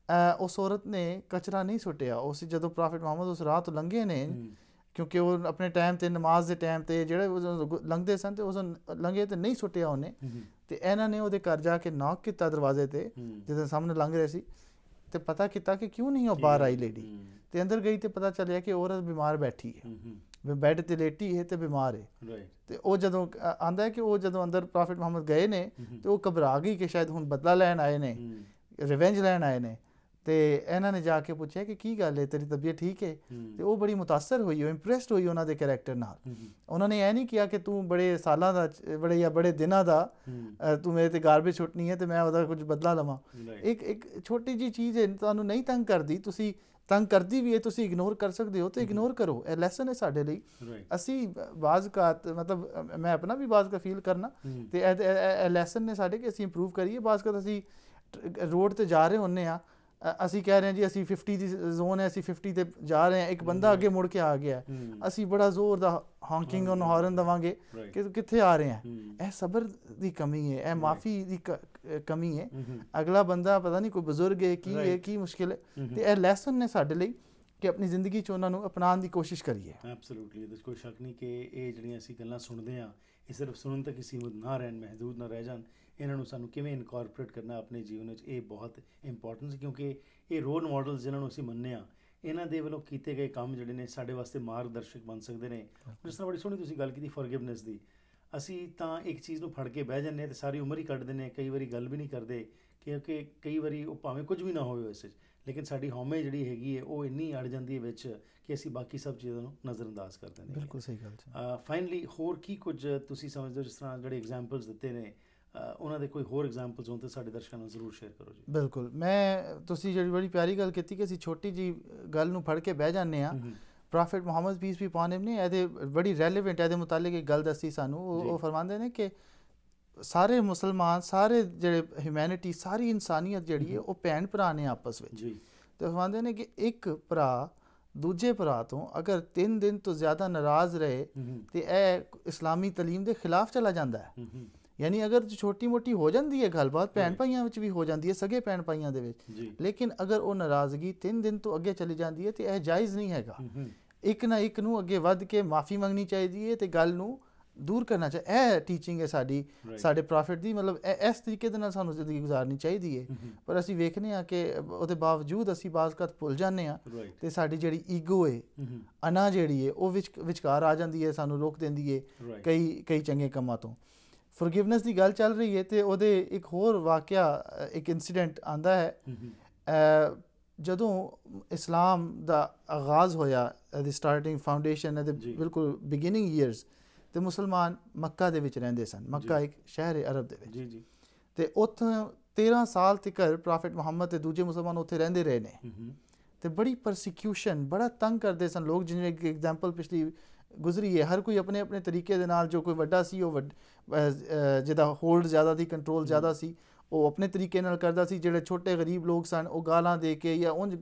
ਉਸ ਔਰਤ ਨੇ ਕਚਰਾ ਨਹੀਂ ਸੁੱਟਿਆ। ਉਸ ਜਦੋਂ ਪ੍ਰੋਫਿਟ ਮੁਹੰਮਦ ਉਸ ਰਾਹ ਤੋਂ ਲੰਘੇ ਨੇ, ਕਿਉਂਕਿ ਉਹ ਆਪਣੇ ਟਾਈਮ 'ਤੇ ਨਮਾਜ਼ ਦੇ ਟਾਈਮ 'ਤੇ ਜਿਹੜੇ ਲੰਘਦੇ ਸਨ ਅਤੇ ਉਸ ਲੰਘੇ ਅਤੇ ਨਹੀਂ ਸੁੱਟਿਆ ਉਹਨੇ। ਅਤੇ ਇਹਨਾਂ ਨੇ ਉਹਦੇ ਘਰ ਜਾ ਕੇ ਨੌਕ ਕੀਤਾ ਦਰਵਾਜ਼ੇ 'ਤੇ, ਜਿਹਦੇ ਸਾਹਮਣੇ ਲੰਘ ਰਹੇ ਸੀ, ਅਤੇ ਪਤਾ ਕੀਤਾ ਕਿ ਕਿਉਂ ਨਹੀਂ ਉਹ ਬਾਹਰ ਆਈ ਲੇਡੀ। ਅਤੇ ਅੰਦਰ ਗਈ ਅਤੇ ਪਤਾ ਚੱਲਿਆ ਕਿ ਔਰਤ ਬਿਮਾਰ ਬੈਠੀ ਹੈ, ਬੈੱਡ 'ਤੇ ਲੇਟੀ ਹੈ ਅਤੇ ਬਿਮਾਰ ਹੈ। ਅਤੇ ਉਹ ਜਦੋਂ ਆਉਂਦਾ ਹੈ ਕਿ ਉਹ ਜਦੋਂ ਅੰਦਰ ਪ੍ਰੋਫਿਟ ਮੁਹੰਮਦ ਗਏ ਨੇ ਅਤੇ ਉਹ ਘਬਰਾ ਗਈ ਕਿ ਸ਼ਾਇਦ ਹੁਣ ਬਦਲਾ ਲੈਣ ਆਏ ਨੇ, ਰਿਵੈਂਜ ਲੈਣ ਆਏ ਨੇ। ਅਤੇ ਇਹਨਾਂ ਨੇ ਜਾ ਕੇ ਪੁੱਛਿਆ ਕਿ ਕੀ ਗੱਲ ਹੈ, ਤੇਰੀ ਤਬੀਅਤ ਠੀਕ ਹੈ? ਅਤੇ ਉਹ ਬੜੀ ਮੁਤਾਸਰ ਹੋਈ, ਉਹ ਇੰਪਰੈਸਡ ਹੋਈ ਉਹਨਾਂ ਦੇ ਕਰੈਕਟਰ ਨਾਲ। ਉਹਨਾਂ ਨੇ ਇਹ ਨਹੀਂ ਕਿਹਾ ਕਿ ਤੂੰ ਬੜੇ ਸਾਲਾਂ ਦਾ ਬੜੇ ਜਾਂ ਬੜੇ ਦਿਨਾਂ ਦਾ ਤੂੰ ਮੇਰੇ 'ਤੇ ਗਾਰਬੇਜ ਸੁੱਟਣੀ ਹੈ ਅਤੇ ਮੈਂ ਉਹਦਾ ਕੁਝ ਬਦਲਾ ਲਵਾਂ। ਇੱਕ ਇੱਕ ਛੋਟੀ ਜਿਹੀ ਚੀਜ਼ ਹੈ, ਤੁਹਾਨੂੰ ਨਹੀਂ ਤੰਗ ਕਰਦੀ, ਤੁਸੀਂ ਤੰਗ ਕਰਦੀ ਵੀ ਹੈ, ਤੁਸੀਂ ਇਗਨੋਰ ਕਰ ਸਕਦੇ ਹੋ, ਤਾਂ ਇਗਨੋਰ ਕਰੋ। ਇਹ ਲੈਸਨ ਹੈ ਸਾਡੇ ਲਈ। ਅਸੀਂ ਬਾਜ਼ ਕਾਤ ਮਤਲਬ ਮੈਂ ਆਪਣਾ ਵੀ ਬਾਜ਼ ਕਾ ਫੀਲ ਕਰਨਾ, ਅਤੇ ਇਹ ਲੈਸਨ ਨੇ ਸਾਡੇ ਕਿ ਅਸੀਂ ਇੰਪਰੂਵ ਕਰੀਏ। ਬਾਜ਼ ਕਾਤ ਅਸੀਂ ਰੋਡ 'ਤੇ ਜਾ ਰਹੇ ਹੁੰਦੇ ਹਾਂ, ਅਸੀਂ ਕਹਿ ਰਹੇ ਹਾਂ ਜੀ ਅਸੀਂ ਫਿਫਟੀ ਦੀ ਜ਼ੋਨ ਹੈ, ਅਸੀਂ ਫਿਫਟੀ 'ਤੇ ਜਾ ਰਹੇ ਹਾਂ, ਇੱਕ ਬੰਦਾ ਅੱਗੇ ਮੁੜ ਕੇ ਆ ਗਿਆ, ਅਸੀਂ ਬੜਾ ਜ਼ੋਰ ਦਾ ਹੌਂਕਿੰਗ ਉਹਨੂੰ ਹਾਰਨ ਦੇਵਾਂਗੇ ਕਿ ਕਿੱਥੇ ਆ ਰਹੇ ਹਾਂ। ਇਹ ਸਬਰ ਦੀ ਕਮੀ ਹੈ, ਇਹ ਮਾਫੀ ਦੀ ਕਮੀ ਹੈ। ਅਗਲਾ ਬੰਦਾ ਪਤਾ ਨਹੀਂ ਕੋਈ ਬਜ਼ੁਰਗ ਹੈ, ਕੀ ਹੈ, ਕੀ ਮੁਸ਼ਕਿਲ ਹੈ। ਅਤੇ ਇਹ ਲੈਸਨ ਨੇ ਸਾਡੇ ਲਈ ਕਿ ਆਪਣੀ ਜ਼ਿੰਦਗੀ 'ਚ ਉਹਨਾਂ ਨੂੰ ਅਪਣਾਉਣ ਦੀ ਕੋਸ਼ਿਸ਼ ਕਰੀਏ। ਐਬਸੋਲੂਟਲੀ, ਇਹਦੇ 'ਚ ਕੋਈ ਸ਼ੱਕ ਨਹੀਂ ਕਿ ਇਹ ਜਿਹੜੀਆਂ ਅਸੀਂ ਗੱਲਾਂ ਸੁਣਦੇ ਹਾਂ ਇਹ ਸਿਰਫ ਸੁਣਨ ਤੱਕ ਹੀ ਸੀਮਿਤ ਨਾ ਰਹਿਣ, ਮਹਿਦੂਦ ਨਾ ਰਹਿ ਜਾਣ। ਇਹਨਾਂ ਨੂੰ ਸਾਨੂੰ ਕਿਵੇਂ ਇਨਕੋਰਪੋਰੇਟ ਕਰਨਾ ਆਪਣੇ ਜੀਵਨ ਵਿੱਚ, ਇਹ ਬਹੁਤ ਇੰਪੋਰਟੈਂਟ ਹੈ, ਕਿਉਂਕਿ ਇਹ ਰੋਲ ਮਾਡਲਸ ਜਿਨ੍ਹਾਂ ਨੂੰ ਅਸੀਂ ਮੰਨਦੇ ਹਾਂ, ਇਹਨਾਂ ਦੇ ਵੱਲੋਂ ਕੀਤੇ ਗਏ ਕੰਮ ਜਿਹੜੇ ਨੇ ਸਾਡੇ ਵਾਸਤੇ ਮਾਰਗਦਰਸ਼ਕ ਬਣ ਸਕਦੇ ਨੇ। ਜਿਸ ਤਰ੍ਹਾਂ ਬੜੀ ਸੋਹਣੀ ਤੁਸੀਂ ਗੱਲ ਕੀਤੀ ਫੋਰਗਿਵਨੈਸ ਦੀ। ਅਸੀਂ ਤਾਂ ਇੱਕ ਚੀਜ਼ ਨੂੰ ਫੜ ਕੇ ਬਹਿ ਜਾਂਦੇ ਹਾਂ ਅਤੇ ਸਾਰੀ ਉਮਰ ਹੀ ਕੱਢ ਦਿੰਦੇ ਹਾਂ, ਕਈ ਵਾਰੀ ਗੱਲ ਵੀ ਨਹੀਂ ਕਰਦੇ, ਕਿਉਂਕਿ ਕਈ ਵਾਰੀ ਉਹ ਭਾਵੇਂ ਕੁਝ ਵੀ ਨਾ ਹੋਵੇ ਉਸ 'ਚ, ਲੇਕਿਨ ਸਾਡੀ ਹਉਮੈ ਜਿਹੜੀ ਹੈਗੀ ਹੈ ਉਹ ਇੰਨੀ ਅੜ ਜਾਂਦੀ ਹੈ ਵਿੱਚ ਕਿ ਅਸੀਂ ਬਾਕੀ ਸਭ ਚੀਜ਼ਾਂ ਨੂੰ ਨਜ਼ਰਅੰਦਾਜ਼ ਕਰ ਦਿੰਦੇ ਹਾਂ। ਬਿਲਕੁਲ ਸਹੀ ਗੱਲ। ਫਾਈਨਲੀ ਹੋਰ ਕੀ ਕੁਝ ਤੁਸੀਂ ਸਮਝਦੇ ਹੋ, ਜਿਸ ਤਰ੍ਹਾਂ ਜਿਹੜੇ ਐਗਜ਼ਾਮਪਲਸ ਦਿੱਤੇ ਨੇ ਉਹਨਾਂ ਦੇ ਕੋਈ ਹੋਰ ਐਗਜ਼ਾਮਪਲਸ ਹੋਣ ਤਾਂ ਸਾਡੇ ਦਰਸ਼ਕਾਂ ਨਾਲ ਜ਼ਰੂਰ ਸ਼ੇਅਰ ਕਰੋ ਜੀ। ਬਿਲਕੁਲ, ਮੈਂ ਤੁਸੀਂ ਜਿਹੜੀ ਬੜੀ ਪਿਆਰੀ ਗੱਲ ਕੀਤੀ ਕਿ ਅਸੀਂ ਛੋਟੀ ਜਿਹੀ ਗੱਲ ਨੂੰ ਫੜ ਕੇ ਬਹਿ ਜਾਂਦੇ ਹਾਂ। Prophet Muhammad peace be upon him ਨੇ ਇਹਦੇ ਬੜੀ ਰੈਲੇਵੈਂਟ ਇਹਦੇ ਮੁਤਾਲਿਕ ਇੱਕ ਗੱਲ ਦੱਸੀ ਸਾਨੂੰ। ਉਹ ਫਰਮਾਉਂਦੇ ਨੇ ਕਿ ਸਾਰੇ ਮੁਸਲਮਾਨ, ਸਾਰੇ ਜਿਹੜੇ ਹਿਊਮੈਨਿਟੀ, ਸਾਰੀ ਇਨਸਾਨੀਅਤ ਜਿਹੜੀ ਹੈ ਉਹ ਭੈਣ ਭਰਾ ਨੇ ਆਪਸ ਵਿੱਚ। ਅਤੇ ਫਰਮਾਉਂਦੇ ਨੇ ਕਿ ਇੱਕ ਭਰਾ ਦੂਜੇ ਭਰਾ ਤੋਂ ਅਗਰ ਤਿੰਨ ਦਿਨ ਤੋਂ ਜ਼ਿਆਦਾ ਨਾਰਾਜ਼ ਰਹੇ ਅਤੇ ਇਹ ਇਸਲਾਮੀ ਤਾਲੀਮ ਦੇ ਖਿਲਾਫ ਚਲਾ ਜਾਂਦਾ ਹੈ। ਯਾਨੀ ਅਗਰ ਛੋਟੀ ਮੋਟੀ ਹੋ ਜਾਂਦੀ ਹੈ ਗੱਲਬਾਤ, ਭੈਣ ਭਾਈਆਂ ਵਿੱਚ ਵੀ ਹੋ ਜਾਂਦੀ ਹੈ, ਸਗੇ ਭੈਣ ਭਾਈਆਂ ਦੇ ਵਿੱਚ, ਲੇਕਿਨ ਅਗਰ ਉਹ ਨਾਰਾਜ਼ਗੀ ਤਿੰਨ ਦਿਨ ਤੋਂ ਅੱਗੇ ਚਲੀ ਜਾਂਦੀ ਹੈ ਤਾਂ ਇਹ ਜਾਇਜ਼ ਨਹੀਂ ਹੈਗਾ। ਇੱਕ ਨਾ ਇੱਕ ਨੂੰ ਅੱਗੇ ਵੱਧ ਕੇ ਮਾਫੀ ਮੰਗਣੀ ਚਾਹੀਦੀ ਹੈ ਅਤੇ ਗੱਲ ਨੂੰ ਦੂਰ ਕਰਨਾ ਚਾਹੀਦਾ। ਇਹ ਟੀਚਿੰਗ ਹੈ ਸਾਡੀ ਸਾਡੇ ਪ੍ਰੋਫਿਟ ਦੀ, ਮਤਲਬ ਇਸ ਤਰੀਕੇ ਦੇ ਨਾਲ ਸਾਨੂੰ ਜ਼ਿੰਦਗੀ ਗੁਜ਼ਾਰਨੀ ਚਾਹੀਦੀ ਹੈ। ਪਰ ਅਸੀਂ ਵੇਖਦੇ ਹਾਂ ਕਿ ਉਹਦੇ ਬਾਵਜੂਦ ਅਸੀਂ ਬਾਜ਼ ਵਕਤ ਭੁੱਲ ਜਾਂਦੇ ਹਾਂ ਅਤੇ ਸਾਡੀ ਜਿਹੜੀ ਈਗੋ ਹੈ, ਅਨਾ ਜਿਹੜੀ ਹੈ, ਉਹ ਵਿਚ ਵਿਚਕਾਰ ਆ ਜਾਂਦੀ ਹੈ, ਸਾਨੂੰ ਰੋਕ ਦਿੰਦੀ ਹੈ ਕਈ ਕਈ ਚੰਗੇ ਕੰਮਾਂ ਤੋਂ। ਫੋਰਗਿਵਨੈਸ ਦੀ ਗੱਲ ਚੱਲ ਰਹੀ ਹੈ ਅਤੇ ਉਹਦੇ ਇੱਕ ਹੋਰ ਵਾਕਿਆ, ਇੱਕ ਇੰਸੀਡੈਂਟ ਆਉਂਦਾ ਹੈ। ਜਦੋਂ ਇਸਲਾਮ ਦਾ ਆਗਾਜ਼ ਹੋਇਆ, ਇਹਦੀ ਸਟਾਰਟਿੰਗ ਫਾਊਂਡੇਸ਼ਨ ਇਹਦੇ ਬਿਲਕੁਲ ਬਿਗਿਨਿੰਗ ਈਅਰਸ, ਅਤੇ ਮੁਸਲਮਾਨ ਮੱਕਾ ਦੇ ਵਿੱਚ ਰਹਿੰਦੇ ਸਨ। ਮੱਕਾ ਇੱਕ ਸ਼ਹਿਰ ਹੈ ਅਰਬ ਦੇ ਵਿੱਚ, ਅਤੇ ਉੱਥੋਂ ਤੇਰ੍ਹਾਂ ਸਾਲ ਤੱਕ ਪ੍ਰੋਫਿਟ ਮੁਹੰਮਦ ਅਤੇ ਦੂਜੇ ਮੁਸਲਮਾਨ ਉੱਥੇ ਰਹਿੰਦੇ ਰਹੇ ਨੇ, ਅਤੇ ਬੜੀ ਪਰਸੀਕਿਊਸ਼ਨ, ਬੜਾ ਤੰਗ ਕਰਦੇ ਸਨ ਲੋਕ। ਜਿਵੇਂ ਇੱਕ ਐਗਜ਼ਾਮਪਲ ਪਿਛਲੀ ਗੁਜ਼ਰੀ ਹੈ, ਹਰ ਕੋਈ ਆਪਣੇ ਆਪਣੇ ਤਰੀਕੇ ਦੇ ਨਾਲ, ਜੋ ਕੋਈ ਵੱਡਾ ਸੀ ਉਹ ਵੱਡ ਜਿਹਦਾ ਹੋਲਡ ਜ਼ਿਆਦਾ ਸੀ, ਕੰਟਰੋਲ ਜ਼ਿਆਦਾ ਸੀ, ਉਹ ਆਪਣੇ ਤਰੀਕੇ ਨਾਲ ਕਰਦਾ ਸੀ। ਜਿਹੜੇ ਛੋਟੇ ਗਰੀਬ ਲੋਕ ਸਨ ਉਹ ਗਾਲਾਂ ਦੇ ਕੇ ਜਾਂ ਉਂਝ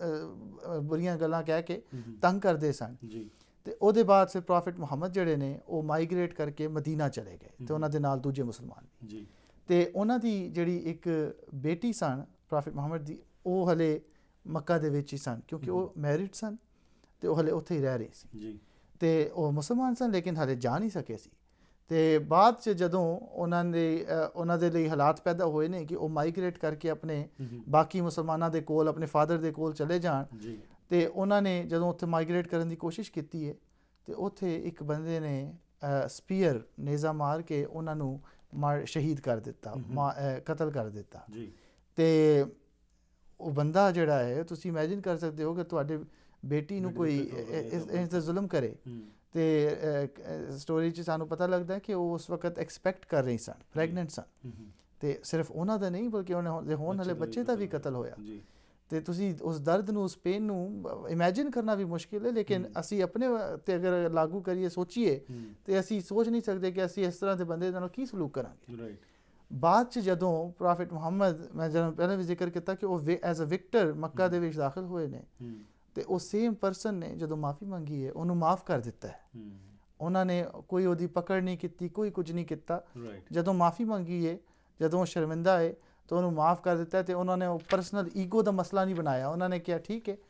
ਬੁਰੀਆਂ ਗੱਲਾਂ ਕਹਿ ਕੇ ਤੰਗ ਕਰਦੇ ਸਨ। ਅਤੇ ਉਹਦੇ ਬਾਅਦ ਫਿਰ ਪ੍ਰੋਫਿਟ ਮੁਹੰਮਦ ਜਿਹੜੇ ਨੇ ਉਹ ਮਾਈਗਰੇਟ ਕਰਕੇ ਮਦੀਨਾ ਚਲੇ ਗਏ, ਅਤੇ ਉਹਨਾਂ ਦੇ ਨਾਲ ਦੂਜੇ ਮੁਸਲਮਾਨ ਵੀ। ਅਤੇ ਉਹਨਾਂ ਦੀ ਜਿਹੜੀ ਇੱਕ ਬੇਟੀ ਸਨ ਪ੍ਰੋਫਿਟ ਮੁਹੰਮਦ ਦੀ, ਉਹ ਹਲੇ ਮੱਕਾ ਦੇ ਵਿੱਚ ਹੀ ਸਨ, ਕਿਉਂਕਿ ਉਹ ਮੈਰਿਡ ਸਨ ਅਤੇ ਉਹ ਹਲੇ ਉੱਥੇ ਹੀ ਰਹਿ ਰਹੇ ਸੀ। ਅਤੇ ਉਹ ਮੁਸਲਮਾਨ ਸਨ ਲੇਕਿਨ ਹਲੇ ਜਾ ਨਹੀਂ ਸਕੇ ਸੀ। ਅਤੇ ਬਾਅਦ 'ਚ ਜਦੋਂ ਉਹਨਾਂ ਦੇ ਉਹਨਾਂ ਦੇ ਲਈ ਹਾਲਾਤ ਪੈਦਾ ਹੋਏ ਨੇ ਕਿ ਉਹ ਮਾਈਗਰੇਟ ਕਰਕੇ ਆਪਣੇ ਬਾਕੀ ਮੁਸਲਮਾਨਾਂ ਦੇ ਕੋਲ, ਆਪਣੇ ਫਾਦਰ ਦੇ ਕੋਲ ਚਲੇ ਜਾਣ, ਅਤੇ ਉਹਨਾਂ ਨੇ ਜਦੋਂ ਉੱਥੇ ਮਾਈਗਰੇਟ ਕਰਨ ਦੀ ਕੋਸ਼ਿਸ਼ ਕੀਤੀ ਹੈ, ਅਤੇ ਉੱਥੇ ਇੱਕ ਬੰਦੇ ਨੇ ਸਪੀਅਰ ਨੇਜ਼ਾ ਮਾਰ ਕੇ ਉਹਨਾਂ ਨੂੰ ਮਾਰ ਸ਼ਹੀਦ ਕਰ ਦਿੱਤਾ, ਕਤਲ ਕਰ ਦਿੱਤਾ। ਅਤੇ ਉਹ ਬੰਦਾ ਜਿਹੜਾ ਹੈ, ਤੁਸੀਂ ਇਮੈਜਿਨ ਕਰ ਸਕਦੇ ਹੋ ਕਿ ਤੁਹਾਡੇ ਬੇਟੀ ਨੂੰ ਕੋਈ ਇਸ ਦਾ ਜ਼ੁਲਮ ਕਰੇ। ਅਤੇ ਸਟੋਰੀ 'ਚ ਸਾਨੂੰ ਪਤਾ ਲੱਗਦਾ ਕਿ ਉਹ ਉਸ ਵਕਤ ਐਕਸਪੈਕਟ ਕਰ ਰਹੀ ਸਨ, ਪ੍ਰੈਗਨੈਂਟ ਸਨ, ਅਤੇ ਸਿਰਫ ਉਹਨਾਂ ਦਾ ਨਹੀਂ ਬਲਕਿ ਉਹਨਾਂ ਦੇ ਹੋਣ ਵਾਲੇ ਬੱਚੇ ਦਾ ਵੀ ਕਤਲ ਹੋਇਆ। ਅਤੇ ਤੁਸੀਂ ਉਸ ਦਰਦ ਨੂੰ, ਉਸ ਪੇਨ ਨੂੰ ਇਮੈਜਿਨ ਕਰਨਾ ਵੀ ਮੁਸ਼ਕਿਲ ਹੈ, ਲੇਕਿਨ ਅਸੀਂ ਆਪਣੇ 'ਤੇ ਅਗਰ ਲਾਗੂ ਕਰੀਏ, ਸੋਚੀਏ, ਅਤੇ ਅਸੀਂ ਸੋਚ ਨਹੀਂ ਸਕਦੇ ਕਿ ਅਸੀਂ ਇਸ ਤਰ੍ਹਾਂ ਦੇ ਬੰਦੇ ਨਾਲ ਕੀ ਸਲੂਕ ਕਰਾਂਗੇ। ਬਾਅਦ 'ਚ ਜਦੋਂ ਪ੍ਰੋਫਿਟ ਮੁਹੰਮਦ, ਮੈਂ ਜਦੋਂ ਪਹਿਲਾਂ ਵੀ ਜ਼ਿਕਰ ਕੀਤਾ ਕਿ ਉਹ ਐਜ਼ ਅ ਵਿਕਟਰ ਮੱਕਾ ਦੇ ਵਿੱਚ ਦਾਖਲ ਹੋਏ ਨੇ, ਅਤੇ ਉਹ ਸੇਮ ਪਰਸਨ ਨੇ ਜਦੋਂ ਮਾफ़ੀ ਮੰਗੀ ਹੈ ਉਹਨੂੰ ਮਾफ़ ਕਰ ਦਿੱਤਾ ਹੈ। ਉਹਨਾਂ ਨੇ ਕੋਈ ਉਹਦੀ ਪਕੜ ਨਹੀਂ ਕੀਤੀ, ਕੋਈ ਕੁਝ ਨਹੀਂ ਕੀਤਾ। ਜਦੋਂ ਮਾफ़ੀ ਮੰਗੀ ਹੈ, ਜਦੋਂ ਉਹ ਸ਼ਰਮਿੰਦਾ ਹੈ, ਤਾਂ ਉਹਨੂੰ ਮਾफ़ ਕਰ ਦਿੱਤਾ। ਅਤੇ ਉਹਨਾਂ ਨੇ ਉਹ ਪਰਸਨਲ ਈਗੋ ਦਾ ਮਸਲਾ ਨਹੀਂ ਬਣਾਇਆ। ਉਹਨਾਂ ਨੇ ਕਿਹਾ ਠੀਕ ਹੈ,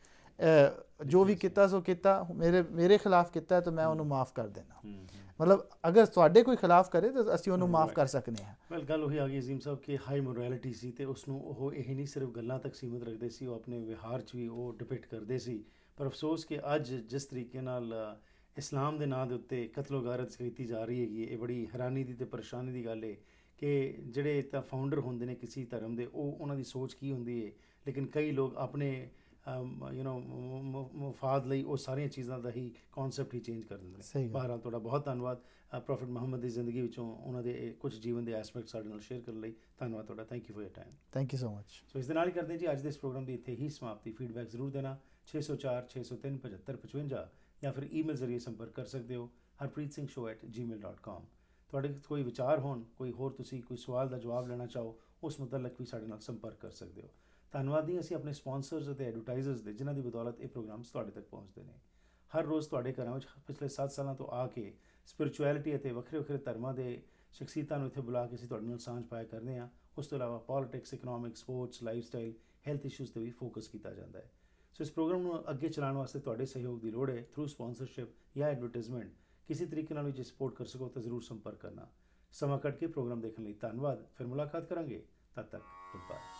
ਜੋ ਵੀ ਕੀਤਾ ਸੋ ਕੀਤਾ, ਮੇਰੇ ਮੇਰੇ ਖਿਲਾਫ ਕੀਤਾ ਤਾਂ ਮੈਂ ਉਹਨੂੰ ਮਾफ़ ਕਰ ਦੇਣਾ। ਮਤਲਬ ਅਗਰ ਤੁਹਾਡੇ ਕੋਈ ਖਿਲਾਫ ਕਰੇ ਤਾਂ ਅਸੀਂ ਉਹਨੂੰ ਮਾਫ਼ ਕਰ ਸਕਦੇ ਹਾਂ। ਵੈਲ, ਗੱਲ ਉਹੀ ਆ ਗਈ ਅਜ਼ੀਮ ਸਾਹਿਬ ਕਿ ਹਾਈ ਮੋਰੈਲਿਟੀ ਸੀ, ਅਤੇ ਉਸਨੂੰ ਉਹ ਇਹ ਨਹੀਂ ਸਿਰਫ ਗੱਲਾਂ ਤੱਕ ਸੀਮਿਤ ਰੱਖਦੇ ਸੀ, ਉਹ ਆਪਣੇ ਵਿਹਾਰ 'ਚ ਵੀ ਉਹ ਡਿਪਿਕਟ ਕਰਦੇ ਸੀ। ਪਰ ਅਫਸੋਸ ਕਿ ਅੱਜ ਜਿਸ ਤਰੀਕੇ ਨਾਲ ਇਸਲਾਮ ਦੇ ਨਾਂ ਦੇ ਉੱਤੇ ਕਤਲੋ ਗਾਰਤ ਕੀਤੀ ਜਾ ਰਹੀ ਹੈਗੀ, ਇਹ ਬੜੀ ਹੈਰਾਨੀ ਦੀ ਅਤੇ ਪਰੇਸ਼ਾਨੀ ਦੀ ਗੱਲ ਹੈ ਕਿ ਜਿਹੜੇ ਤਾਂ ਫਾਊਂਡਰ ਹੁੰਦੇ ਨੇ ਕਿਸੇ ਧਰਮ ਦੇ, ਉਹ ਉਹਨਾਂ ਦੀ ਸੋਚ ਕੀ ਹੁੰਦੀ ਹੈ, ਲੇਕਿਨ ਕਈ ਲੋਕ ਆਪਣੇ ਯੂ ਨੋ ਮਫਾਦ ਲਈ ਉਹ ਸਾਰੀਆਂ ਚੀਜ਼ਾਂ ਦਾ ਹੀ ਕੌਨਸੈਪਟ ਹੀ ਚੇਂਜ ਕਰ ਦਿੰਦੇ ਨੇ। ਬਹਰਹਾਲ ਤੁਹਾਡਾ ਬਹੁਤ ਧੰਨਵਾਦ ਪ੍ਰੋਫਿਟ ਮੁਹੰਮਦ ਦੀ ਜ਼ਿੰਦਗੀ ਵਿੱਚੋਂ ਉਹਨਾਂ ਦੇ ਕੁਝ ਜੀਵਨ ਦੇ ਐਸਪੈਕਟ ਸਾਡੇ ਨਾਲ ਸ਼ੇਅਰ ਕਰਨ ਲਈ। ਧੰਨਵਾਦ ਤੁਹਾਡਾ। Thank you for your time. Thank you so much. So ਇਸ ਦੇ ਨਾਲ ਹੀ ਕਰਦੇ ਜੀ ਅੱਜ ਦੇ ਇਸ ਪ੍ਰੋਗਰਾਮ ਦੀ ਇੱਥੇ ਹੀ ਸਮਾਪਤੀ। ਫੀਡਬੈਕ ਜ਼ਰੂਰ ਦੇਣਾ ਛੇ ਸੌ ਚਾਰ ਛੇ ਸੌ ਤਿੰਨ ਪਝੱਤਰ ਪਚਵੰਜਾ ਜਾਂ ਫਿਰ ਈਮੇਲ ਜ਼ਰੀਏ ਸੰਪਰਕ ਕਰ ਸਕਦੇ ਹੋ ਹਰਪ੍ਰੀਤ ਸਿੰਘ ਸ਼ੋ ਐਟ ਜੀ ਮੇਲ ਡੋਟ ਕਾਮ। ਤੁਹਾਡੇ ਕੋਈ ਵਿਚਾਰ ਹੋਣ, ਕੋਈ ਹੋਰ ਤੁਸੀਂ ਕੋਈ ਸਵਾਲ ਦਾ ਜਵਾਬ ਲੈਣਾ ਚਾਹੋ, ਉਸ ਮੁਤਲਕ ਵੀ ਸਾਡੇ ਨਾਲ ਸੰਪਰਕ ਕਰ ਸਕਦੇ ਹੋ। ਧੰਨਵਾਦ ਜੀ ਅਸੀਂ ਆਪਣੇ ਸਪਾਂਸਰਸ ਅਤੇ ਐਡਵਰਟਾਈਜ਼ਰਸ ਦੇ, ਜਿਨ੍ਹਾਂ ਦੀ ਬਦੌਲਤ ਇਹ ਪ੍ਰੋਗਰਾਮਸ ਤੁਹਾਡੇ ਤੱਕ ਪਹੁੰਚਦੇ ਨੇ। ਹਰ ਰੋਜ਼ ਤੁਹਾਡੇ ਘਰਾਂ ਵਿੱਚ ਪਿਛਲੇ ਸੱਤ ਸਾਲਾਂ ਤੋਂ ਆ ਕੇ ਸਪਿਰਿਚੁਅਲਿਟੀ ਅਤੇ ਵੱਖਰੇ ਵੱਖਰੇ ਧਰਮਾਂ ਦੇ ਸ਼ਖਸੀਅਤਾਂ ਨੂੰ ਇੱਥੇ ਬੁਲਾ ਕੇ ਅਸੀਂ ਤੁਹਾਡੇ ਨਾਲ ਸਾਂਝ ਪਾਇਆ ਕਰਦੇ ਹਾਂ। ਉਸ ਤੋਂ ਇਲਾਵਾ politics, economics, sports, lifestyle, health issues 'ਤੇ ਵੀ ਫੋਕਸ ਕੀਤਾ ਜਾਂਦਾ ਹੈ। ਸੋ ਇਸ ਪ੍ਰੋਗਰਾਮ ਨੂੰ ਅੱਗੇ ਚਲਾਉਣ ਵਾਸਤੇ ਤੁਹਾਡੇ ਸਹਿਯੋਗ ਦੀ ਲੋੜ ਹੈ। ਥਰੂ ਸਪਾਂਸਰਸ਼ਿਪ ਜਾਂ ਐਡਵਰਟਾਈਜ਼ਮੈਂਟ ਕਿਸੇ ਤਰੀਕੇ ਨਾਲ ਵੀ ਜੇ ਸਪੋਰਟ ਕਰ ਸਕੋ ਤਾਂ ਜ਼ਰੂਰ ਸੰਪਰਕ ਕਰਨਾ। ਸਮਾਂ ਕੱਢ ਕੇ ਪ੍ਰੋਗਰਾਮ ਦੇਖਣ ਲਈ ਧੰਨਵਾਦ। ਫਿਰ ਮੁਲਾਕਾਤ ਕਰਾਂਗੇ, ਤਦ ਤੱਕ ਗੁੱਡ ਬਾਏ।